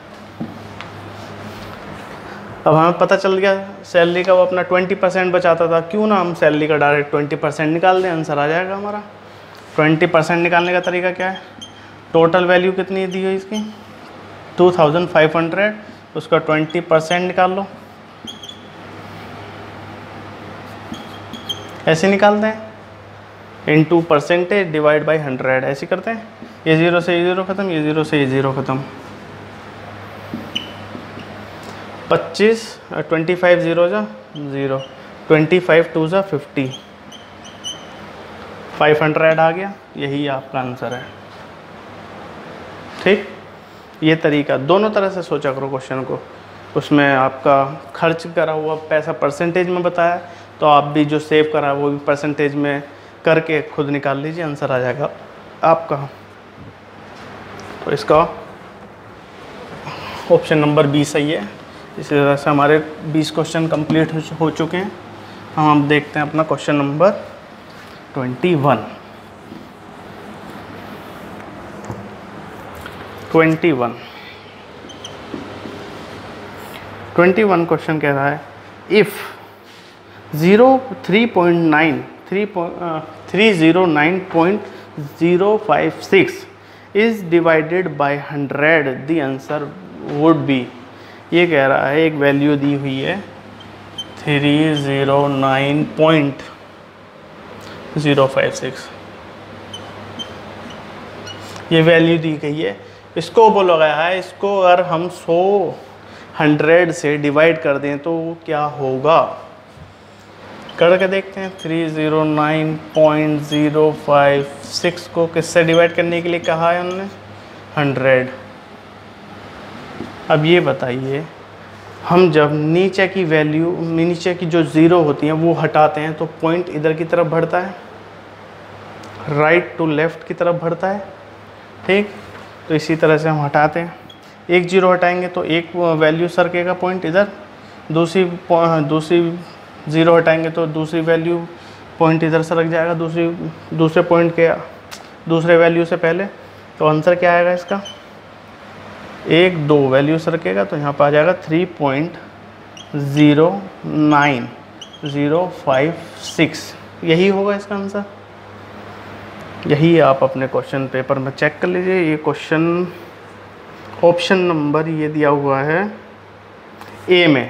अब हमें पता चल गया सैलरी का वो अपना ट्वेंटी परसेंट बचाता था, क्यों ना हम सैलरी का डायरेक्ट ट्वेंटी परसेंट निकाल दें, आंसर आ जाएगा हमारा। ट्वेंटी परसेंट निकालने का तरीका क्या है? टोटल वैल्यू कितनी दी हुई इसकी? टू थाउजेंड फाइव हंड्रेड, उसका ट्वेंटी परसेंट निकाल लो। ऐसे निकालते हैं, into percentage divide by hundred, ऐसे करते हैं। ये ज़ीरो से ये ज़ीरो ख़त्म, ये ज़ीरो से ये ज़ीरो ख़त्म। पच्चीस, ट्वेंटी फाइव ज़ीरो जा ज़ीरो, ट्वेंटी फाइव टू जा फिफ्टी, फाइव हंड्रेड आ गया। यही आपका आंसर है। ठीक, ये तरीका दोनों तरह से सोचा करो क्वेश्चन को। उसमें आपका खर्च करा हुआ पैसा परसेंटेज में बताया, तो आप भी जो सेव करा वो भी परसेंटेज में करके खुद निकाल लीजिए, आंसर आ जाएगा आपका। तो इसका ऑप्शन नंबर बी सही है। इसी तरह से हमारे बीस क्वेश्चन कंप्लीट हो चुके हैं। हम अब देखते हैं अपना question number twenty one. Twenty one twenty one question कह रहा है, if zero three point nine three three zero nine point zero five six is divided by hundred the answer would be. ये कह रहा है एक वैल्यू दी हुई है three zero nine point zero five six, ये वैल्यू दी गई है। इसको बोला गया है, इसको अगर हम सौ हंड्रेड से डिवाइड कर दें तो क्या होगा? करके देखते हैं। Three zero nine point zero five six को किससे डिवाइड करने के लिए कहा है उन्होंने? हंड्रेड। अब ये बताइए, हम जब नीचे की वैल्यू, नीचे की जो ज़ीरो होती हैं वो हटाते हैं तो पॉइंट इधर की तरफ बढ़ता है, राइट टू लेफ़्ट की तरफ बढ़ता है। ठीक, तो इसी तरह से हम हटाते हैं। एक जीरो हटाएंगे तो एक वैल्यू सरकेगा पॉइंट इधर, दूसरी दूसरी ज़ीरो हटाएंगे तो दूसरी वैल्यू पॉइंट इधर सरक जाएगा, दूसरी दूसरे पॉइंट के दूसरे वैल्यू से पहले। तो आंसर क्या आएगा इसका? एक दो वैल्यू सरकेगा तो यहाँ पर आ जाएगा three point zero nine zero five six. यही होगा इसका आंसर। यही आप अपने क्वेश्चन पेपर में चेक कर लीजिए। ये क्वेश्चन ऑप्शन नंबर ये दिया हुआ है ए में।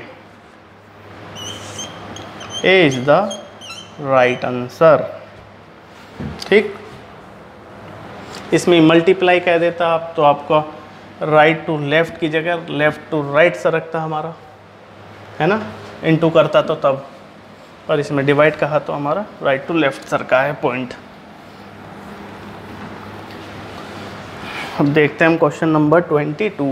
A is the right answer. ठीक, इसमें मल्टीप्लाई कह देता आप तो आपका राइट टू लेफ़्ट की जगह लेफ़्ट टू राइट सरकता हमारा, है ना, इनटू करता तो तब, और इसमें डिवाइड कहा तो हमारा राइट टू लेफ़्ट सरका है पॉइंट। अब देखते हैं हम question number twenty two.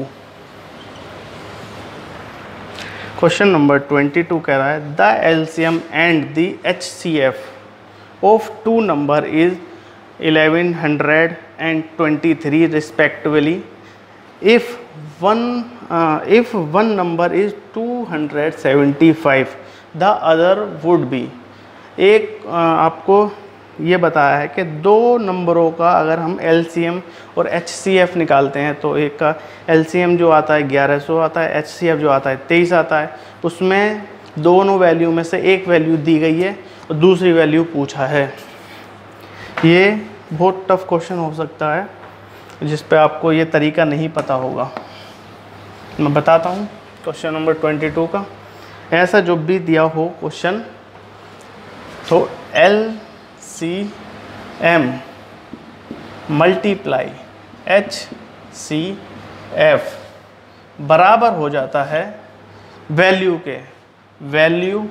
Question number twenty two कह रहा है, the LCM and the H C F of two number is eleven hundred and twenty three respectively if one uh, if one number is two hundred seventy-five the other would be। एक uh, आपको ये बताया है कि दो नंबरों का अगर हम एल सी एम और एच सी एफ निकालते हैं तो एक का एल सी एम जो आता है ग्यारह सौ आता है, एच सी एफ जो आता है तेईस आता है। उसमें दोनों वैल्यू में से एक वैल्यू दी गई है और दूसरी वैल्यू पूछा है। ये बहुत टफ क्वेश्चन हो सकता है जिस पे आपको ये तरीका नहीं पता होगा। मैं बताता हूँ क्वेश्चन नंबर ट्वेंटी टू का। ऐसा जो भी दिया हो क्वेश्चन, तो L C M multiply H C F बराबर हो जाता है वैल्यू के, वैल्यू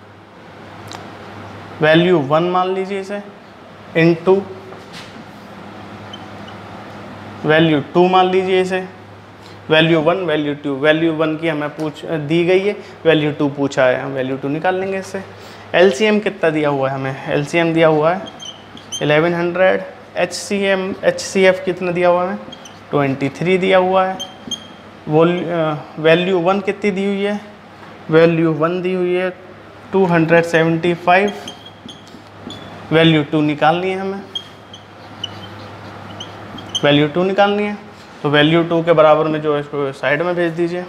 वैल्यू वन मान लीजिए इसे, इनटू वैल्यू टू मान लीजिए इसे, value one, value two, value one की हमें पूछ दी गई है, वैल्यू टू पूछा है, हम वैल्यू टू निकाल लेंगे इससे। एलसीएम कितना दिया हुआ है हमें, एलसीएम दिया हुआ है इलेवन हंड्रेड, एचसीएम एचसीएफ कितना दिया हुआ है हमें, ट्वेंटी थ्री दिया हुआ है। वो वैल्यू वन कितनी दी हुई है, वैल्यू वन दी हुई है two hundred seventy five, value two निकालनी है हमें, वैल्यू टू निकालनी है, तो वैल्यू टू के बराबर में जो है इसको साइड में भेज दीजिए।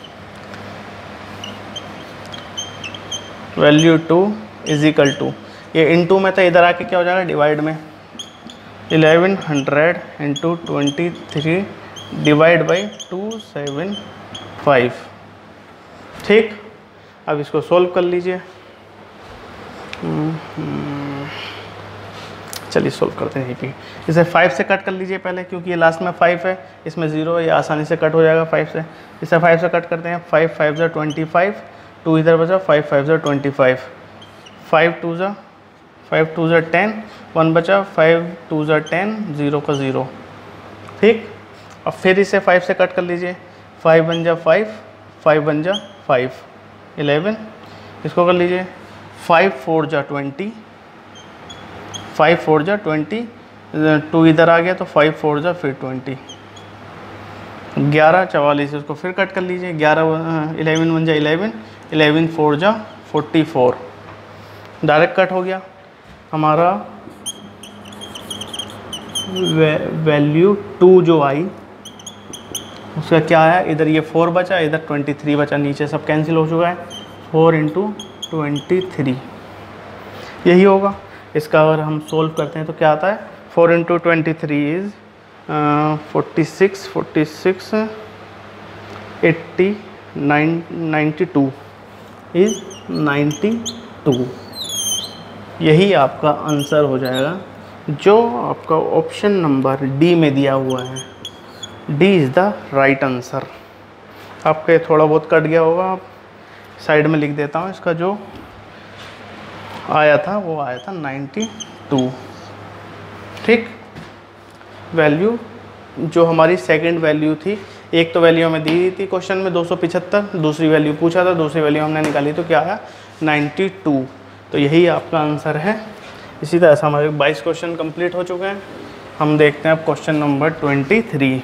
Value two is equal to, ये इनटू में था, इधर आके क्या हो जाएगा डिवाइड में, eleven hundred into twenty three divide by two seven five. ठीक, अब इसको सोल्व कर लीजिए। चलिए सोल्व करते हैं। कि इसे फाइव से कट कर लीजिए पहले, क्योंकि ये लास्ट में फाइव है, इसमें ज़ीरो है, ये आसानी से कट हो जाएगा फाइव से। इसे फाइव से कट करते हैं, फाइव फाइव ज़ा ट्वेंटी फाइव, टू इधर बचा, फाइव फाइव ज़ा ट्वेंटी फाइव, फाइव टू ज़ा फाइव टू ज़ा टेन, वन बचा, फाइव टू ज़ा टेन, ज़ीरो का ज़ीरो। ठीक, अब फिर इसे फाइव से कट कर लीजिए, फाइव बन जा फाइव, फाइव बन जा फाइव, इलेवन। इसको कर लीजिए, फाइव फोर जा ट्वेंटी, फाइव फोर जा ट्वेंटी, टू इधर आ गया तो फाइव फोर जा फिर ट्वेंटी, ग्यारह चवालीस। उसको फिर कट कर लीजिए, ग्यारह इलेवन वन जा इलेवन, इलेवन फोर जा फोर्टी फोर, डायरेक्ट कट हो गया हमारा। वे, वैल्यू टू जो आई उसका क्या आया, इधर ये फोर बचा, इधर ट्वेंटी थ्री बचा, नीचे सब कैंसिल हो चुका है, फोर इंटू ट्वेंटी थ्री यही होगा। इसका अगर हम सोल्व करते हैं तो क्या आता है, four into twenty three is forty six, forty six eighty nine ninety two is ninety two. यही आपका आंसर हो जाएगा, जो आपका ऑप्शन नंबर डी में दिया हुआ है। D is the right answer. आपके थोड़ा बहुत कट गया होगा, आप साइड में लिख देता हूँ, इसका जो आया था वो आया था नाइन्टी टू। ठीक, वैल्यू जो हमारी सेकंड वैल्यू थी, एक तो वैल्यू हमें दी थी क्वेश्चन में दो सौ पचहत्तर, दूसरी वैल्यू पूछा था, दूसरी वैल्यू हमने निकाली तो क्या आया नाइन्टी टू। तो यही आपका आंसर है। इसी तरह से हमारे बाईस क्वेश्चन कंप्लीट हो चुके हैं। हम देखते हैं अब question number twenty three.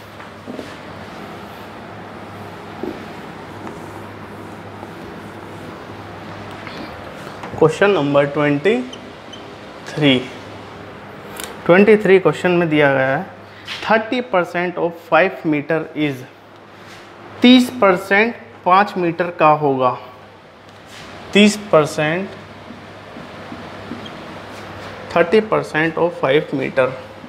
Question number twenty three twenty three question में दिया गया है thirty percent of five metre is, तीस परसेंट पाँच मीटर का होगा। तीस percent thirty percent of five metre,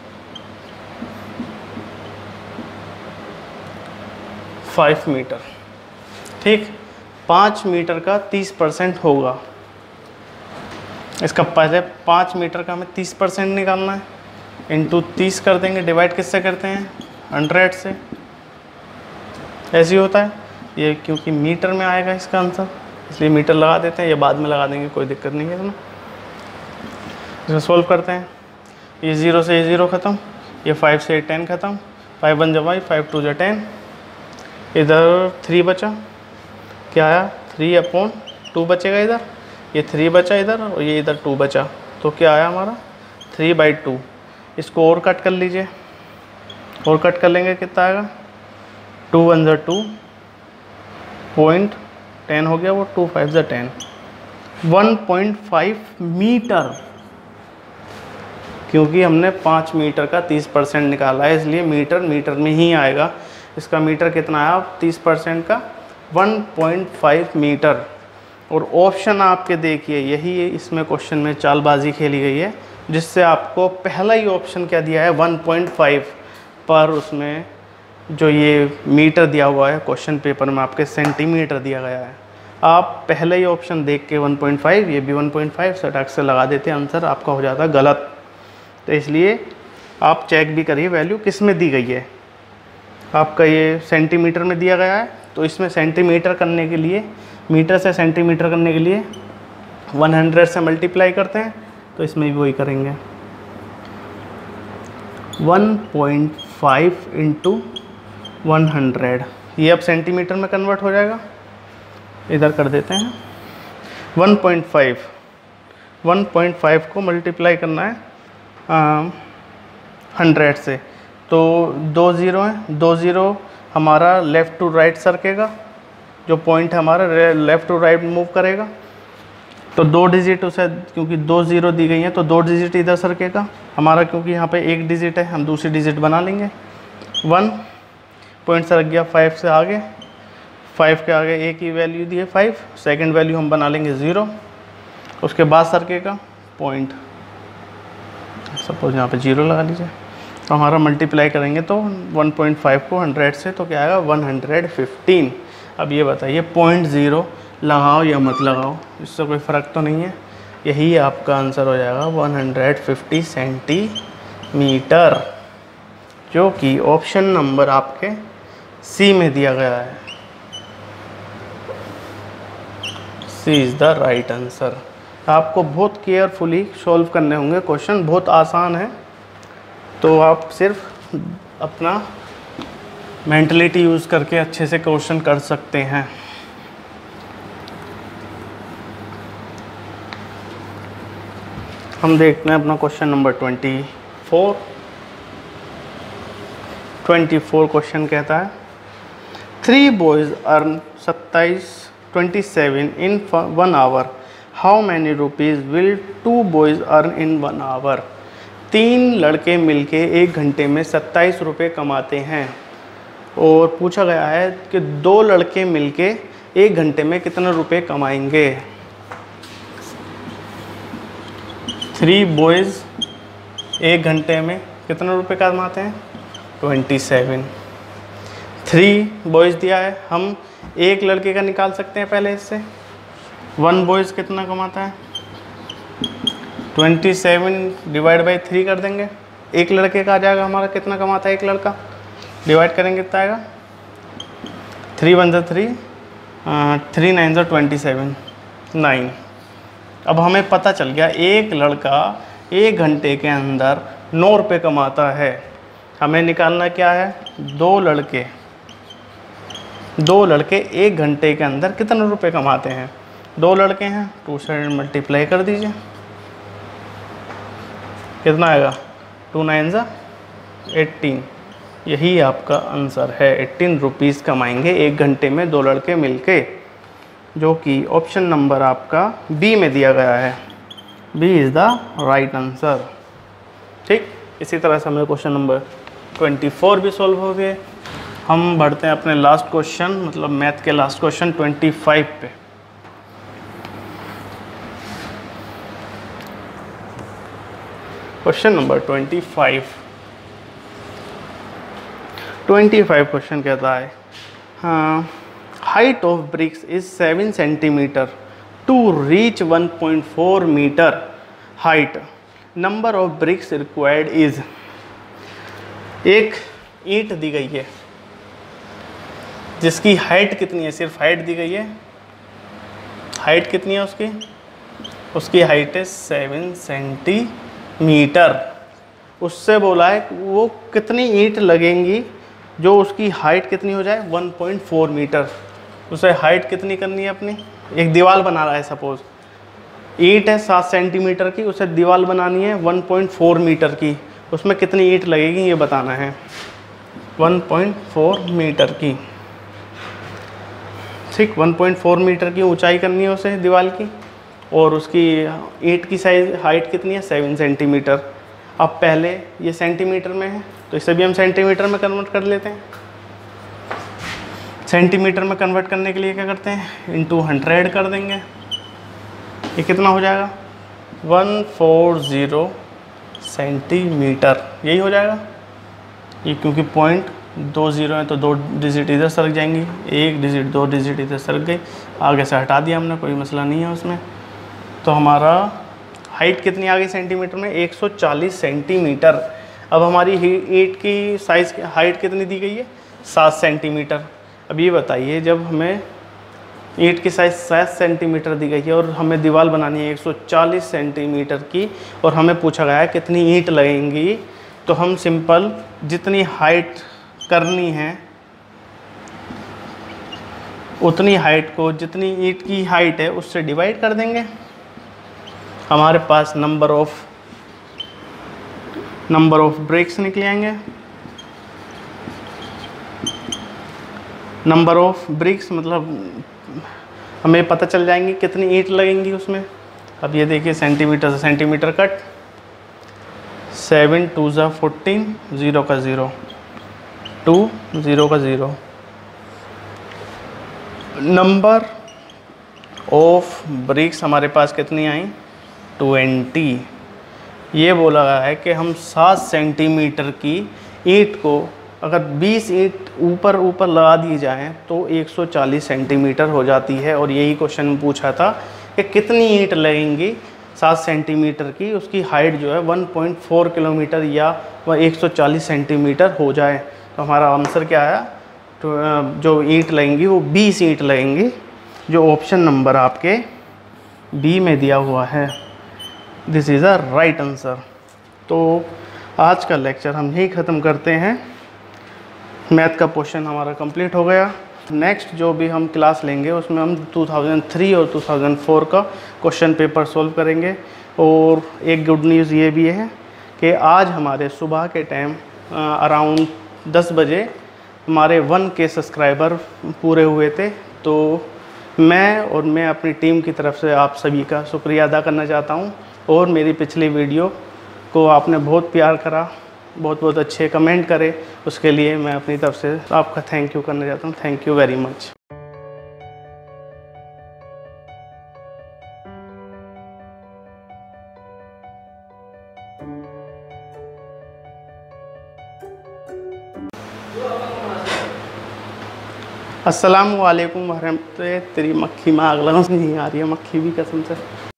five metre. ठीक, पाँच मीटर का तीस परसेंट होगा। इसका पहले पाँच मीटर का हमें तीस परसेंट निकालना है, इंटू तीस कर देंगे, डिवाइड किससे करते हैं, हंड्रेड से। ऐसे ही होता है ये, क्योंकि मीटर में आएगा इसका आंसर, इसलिए मीटर लगा देते हैं, ये बाद में लगा देंगे, कोई दिक्कत नहीं है इसमें। इसको सोल्व करते हैं, ये ज़ीरो से ये ज़ीरो ख़त्म, ये फाइव से टेन ख़त्म, फाइव वन जब आई, फाइव टू जो टेन, इधर थ्री बचा, क्या आया थ्री अपॉन टू बचेगा इधर, ये थ्री बचा इधर और ये इधर टू बचा, तो क्या आया हमारा थ्री बाई टू। इसको और कट कर लीजिए, और कट कर लेंगे कितना आएगा, टू वन ज़ा टू, पॉइंट टेन हो गया वो, टू फाइव ज़ा ten, one point five metre. क्योंकि हमने पाँच मीटर का तीस परसेंट निकाला है, इसलिए मीटर मीटर में ही आएगा। इसका मीटर कितना आया तीस परसेंट का, वन पॉइंट फाइव मीटर। और ऑप्शन आपके देखिए, यही है इसमें क्वेश्चन में चालबाजी खेली गई है, जिससे आपको पहला ही ऑप्शन क्या दिया है वन पॉइंट फाइव, पर उसमें जो ये मीटर दिया हुआ है क्वेश्चन पेपर में आपके सेंटीमीटर दिया गया है। आप पहले ही ऑप्शन देख के वन पॉइंट फाइव, ये भी वन पॉइंट फाइव सटाक से लगा देते, आंसर आपका हो जाता गलत। तो इसलिए आप चेक भी करिए वैल्यू किस में दी गई है। आपका ये सेंटीमीटर में दिया गया है, तो इसमें सेंटीमीटर करने के लिए, मीटर से सेंटीमीटर करने के लिए सौ से मल्टीप्लाई करते हैं, तो इसमें भी वही करेंगे, one point five into one hundred, ये अब सेंटीमीटर में कन्वर्ट हो जाएगा, इधर कर देते हैं। One point five, one point five को मल्टीप्लाई करना है हंड्रेड से, तो दो ज़ीरो है, दो ज़ीरो हमारा लेफ़्ट टू राइट सरकेगा, जो पॉइंट है हमारा लेफ़्ट टू राइट मूव करेगा, तो दो डिजिट उसे, क्योंकि दो ज़ीरो दी गई हैं तो दो डिजिट इधर सरकेगा हमारा, क्योंकि यहाँ पे एक डिजिट है हम दूसरी डिजिट बना लेंगे। वन पॉइंट सरक गया फाइव से आगे, फाइव के आगे एक ही वैल्यू दी है फाइव, सेकेंड वैल्यू हम बना लेंगे ज़ीरो, उसके बाद सरकेगा पॉइंट, सपोज यहाँ पे जीरो लगा लीजिए, तो हमारा मल्टीप्लाई करेंगे तो वन पॉइंट फाइव को हंड्रेड से तो क्या आएगा वन हंड्रेड फिफ्टीन। अब ये बताइए पॉइंट ज़ीरो लगाओ या मत लगाओ, इससे कोई फ़र्क तो नहीं है, यही आपका आंसर हो जाएगा वन हंड्रेड फिफ्टी सेंटीमीटर, जो कि ऑप्शन नंबर आपके सी में दिया गया है। C is the right answer. आपको बहुत केयरफुली सॉल्व करने होंगे, क्वेश्चन बहुत आसान है, तो आप सिर्फ अपना मेंटलिटी यूज़ करके अच्छे से क्वेश्चन कर सकते हैं। हम देखते हैं अपना question number twenty four. Twenty four question कहता है थ्री बॉयज़ अर्न सत्ताईस twenty seven in one hour, how many rupees will two boys earn in one hour. तीन लड़के मिलके एक घंटे में सत्ताईस रुपये कमाते हैं, और पूछा गया है कि दो लड़के मिलके एक घंटे में कितने रुपए कमाएंगे। थ्री बॉयज़ एक घंटे में कितने रुपए कमाते हैं, ट्वेंटी सेवन। थ्री बॉयज़ दिया है, हम एक लड़के का निकाल सकते हैं पहले इससे। वन बॉयज़ कितना कमाता है, twenty seven divide by three कर देंगे, एक लड़के का आ जाएगा हमारा कितना कमाता है एक लड़का, डिवाइड करेंगे कितना आएगा, थ्री वन ज़ा थ्री, थ्री नाइन ज़ा ट्वेंटी सेवन, नाइन। अब हमें पता चल गया एक लड़का एक घंटे के अंदर नौ रुपये कमाता है। हमें निकालना क्या है, दो लड़के दो लड़के एक घंटे के अंदर कितने रुपए कमाते हैं। दो लड़के हैं, टू से मल्टीप्लाई कर दीजिए, कितना आएगा, टू नाइन ज़ा एट्टीन, यही आपका आंसर है। एट्टीन रुपीज़ कमाएंगे एक घंटे में दो लड़के मिलके, जो कि ऑप्शन नंबर आपका बी में दिया गया है। B is the right answer. ठीक, इसी तरह से हमें क्वेश्चन नंबर ट्वेंटी फोर भी सॉल्व हो गए। हम बढ़ते हैं अपने लास्ट क्वेश्चन, मतलब मैथ के लास्ट क्वेश्चन ट्वेंटी फाइव पे। Question number twenty five twenty five question कहता है हाँ, height of bricks is seven centimetre to reach one point four metre height, number of bricks required is. एक ईंट दी गई है जिसकी हाइट कितनी है, सिर्फ हाइट दी गई है, हाइट कितनी है उसकी, उसकी हाइट है सेवन सेंटीमीटर। उससे बोला है वो कितनी ईंट लगेंगी जो उसकी हाइट कितनी हो जाए, वन पॉइंट फोर मीटर। उसे हाइट कितनी करनी है अपनी, एक दीवार बना रहा है, सपोज ईंट है सात सेंटीमीटर की, उसे दीवार बनानी है वन पॉइंट फोर मीटर की, उसमें कितनी ईंट लगेगी ये बताना है, वन पॉइंट फोर मीटर की। ठीक, वन पॉइंट फोर मीटर की ऊंचाई करनी है उसे दीवार की, और उसकी ईंट की साइज हाइट कितनी है, सेवन सेंटीमीटर। अब पहले ये सेंटीमीटर में है तो इसे भी हम सेंटीमीटर में कन्वर्ट कर लेते हैं। सेंटीमीटर में कन्वर्ट करने के लिए क्या करते हैं, इंटू हंड्रेड कर देंगे, ये कितना हो जाएगा, वन फोर ज़ीरो सेंटीमीटर, यही हो जाएगा। ये क्योंकि पॉइंट दो ज़ीरो है तो दो डिजिट इधर सरक जाएंगी, एक डिजिट दो डिजिट इधर सरक गई, आगे से हटा दिया हमने, कोई मसला नहीं है उसमें। तो हमारा हाइट कितनी आ गई सेंटीमीटर में, एक सौ चालीस सेंटीमीटर। अब हमारी ईंट की साइज़ हाइट कितनी दी गई है, सात सेंटीमीटर। अब ये बताइए, जब हमें ईंट की साइज़ सात सेंटीमीटर दी गई है और हमें दीवार बनानी है एक सौ चालीस सेंटीमीटर की, और हमें पूछा गया है कितनी ईंट लगेंगी, तो हम सिंपल जितनी हाइट करनी है उतनी हाइट को जितनी ईंट की हाइट है उससे डिवाइड कर देंगे। हमारे पास number of number of bricks निकले आएंगे। नंबर ऑफ ब्रिक्स मतलब हमें पता चल जाएंगे कितनी ईंट लगेंगी उसमें। अब ये देखिए सेंटीमीटर से सेंटीमीटर कट, सेवन टू ज़ा फोर्टीन, ज़ीरो का ज़ीरो, टू ज़ीरो का ज़ीरो। नंबर ऑफ ब्रिक्स हमारे पास कितनी आई, ट्वेंटी। ये बोला गया है कि हम सात सेंटीमीटर की ईंट को अगर बीस ईंट ऊपर ऊपर लगा दी जाएं तो एक सौ चालीस सेंटीमीटर हो जाती है। और यही क्वेश्चन पूछा था कि कितनी ईंट लगेंगी सात सेंटीमीटर की, उसकी हाइट जो है वन पॉइंट फोर किलोमीटर या वह एक सौ चालीस सेंटीमीटर हो जाए। तो हमारा आंसर क्या आया, तो जो ईंट लगेंगी वो बीस ईंट लगेंगी, जो ऑप्शन नंबर आपके बी में दिया हुआ है। This is a right answer. तो आज का लेक्चर हम यही ख़त्म करते हैं। मैथ का पोर्शन हमारा कंप्लीट हो गया। नेक्स्ट जो भी हम क्लास लेंगे उसमें हम टू थाउज़ेंड थ्री और टू थाउज़ेंड फोर का क्वेश्चन पेपर सॉल्व करेंगे। और एक गुड न्यूज़ ये भी है कि आज हमारे सुबह के टाइम अराउंड दस बजे हमारे वन के सब्सक्राइबर पूरे हुए थे। तो मैं और मैं अपनी टीम की तरफ से आप सभी का शुक्रिया अदा करना चाहता हूँ। और मेरी पिछली वीडियो को आपने बहुत प्यार करा, बहुत बहुत अच्छे कमेंट करे, उसके लिए मैं अपनी तरफ से आपका थैंक यू करना चाहता हूँ। Thank you very much. अस्सलाम वालेकुम वरहमतुल्लाह। तेरी मक्खी में आग लगा नहीं आ रही है, मक्खी भी कसम से।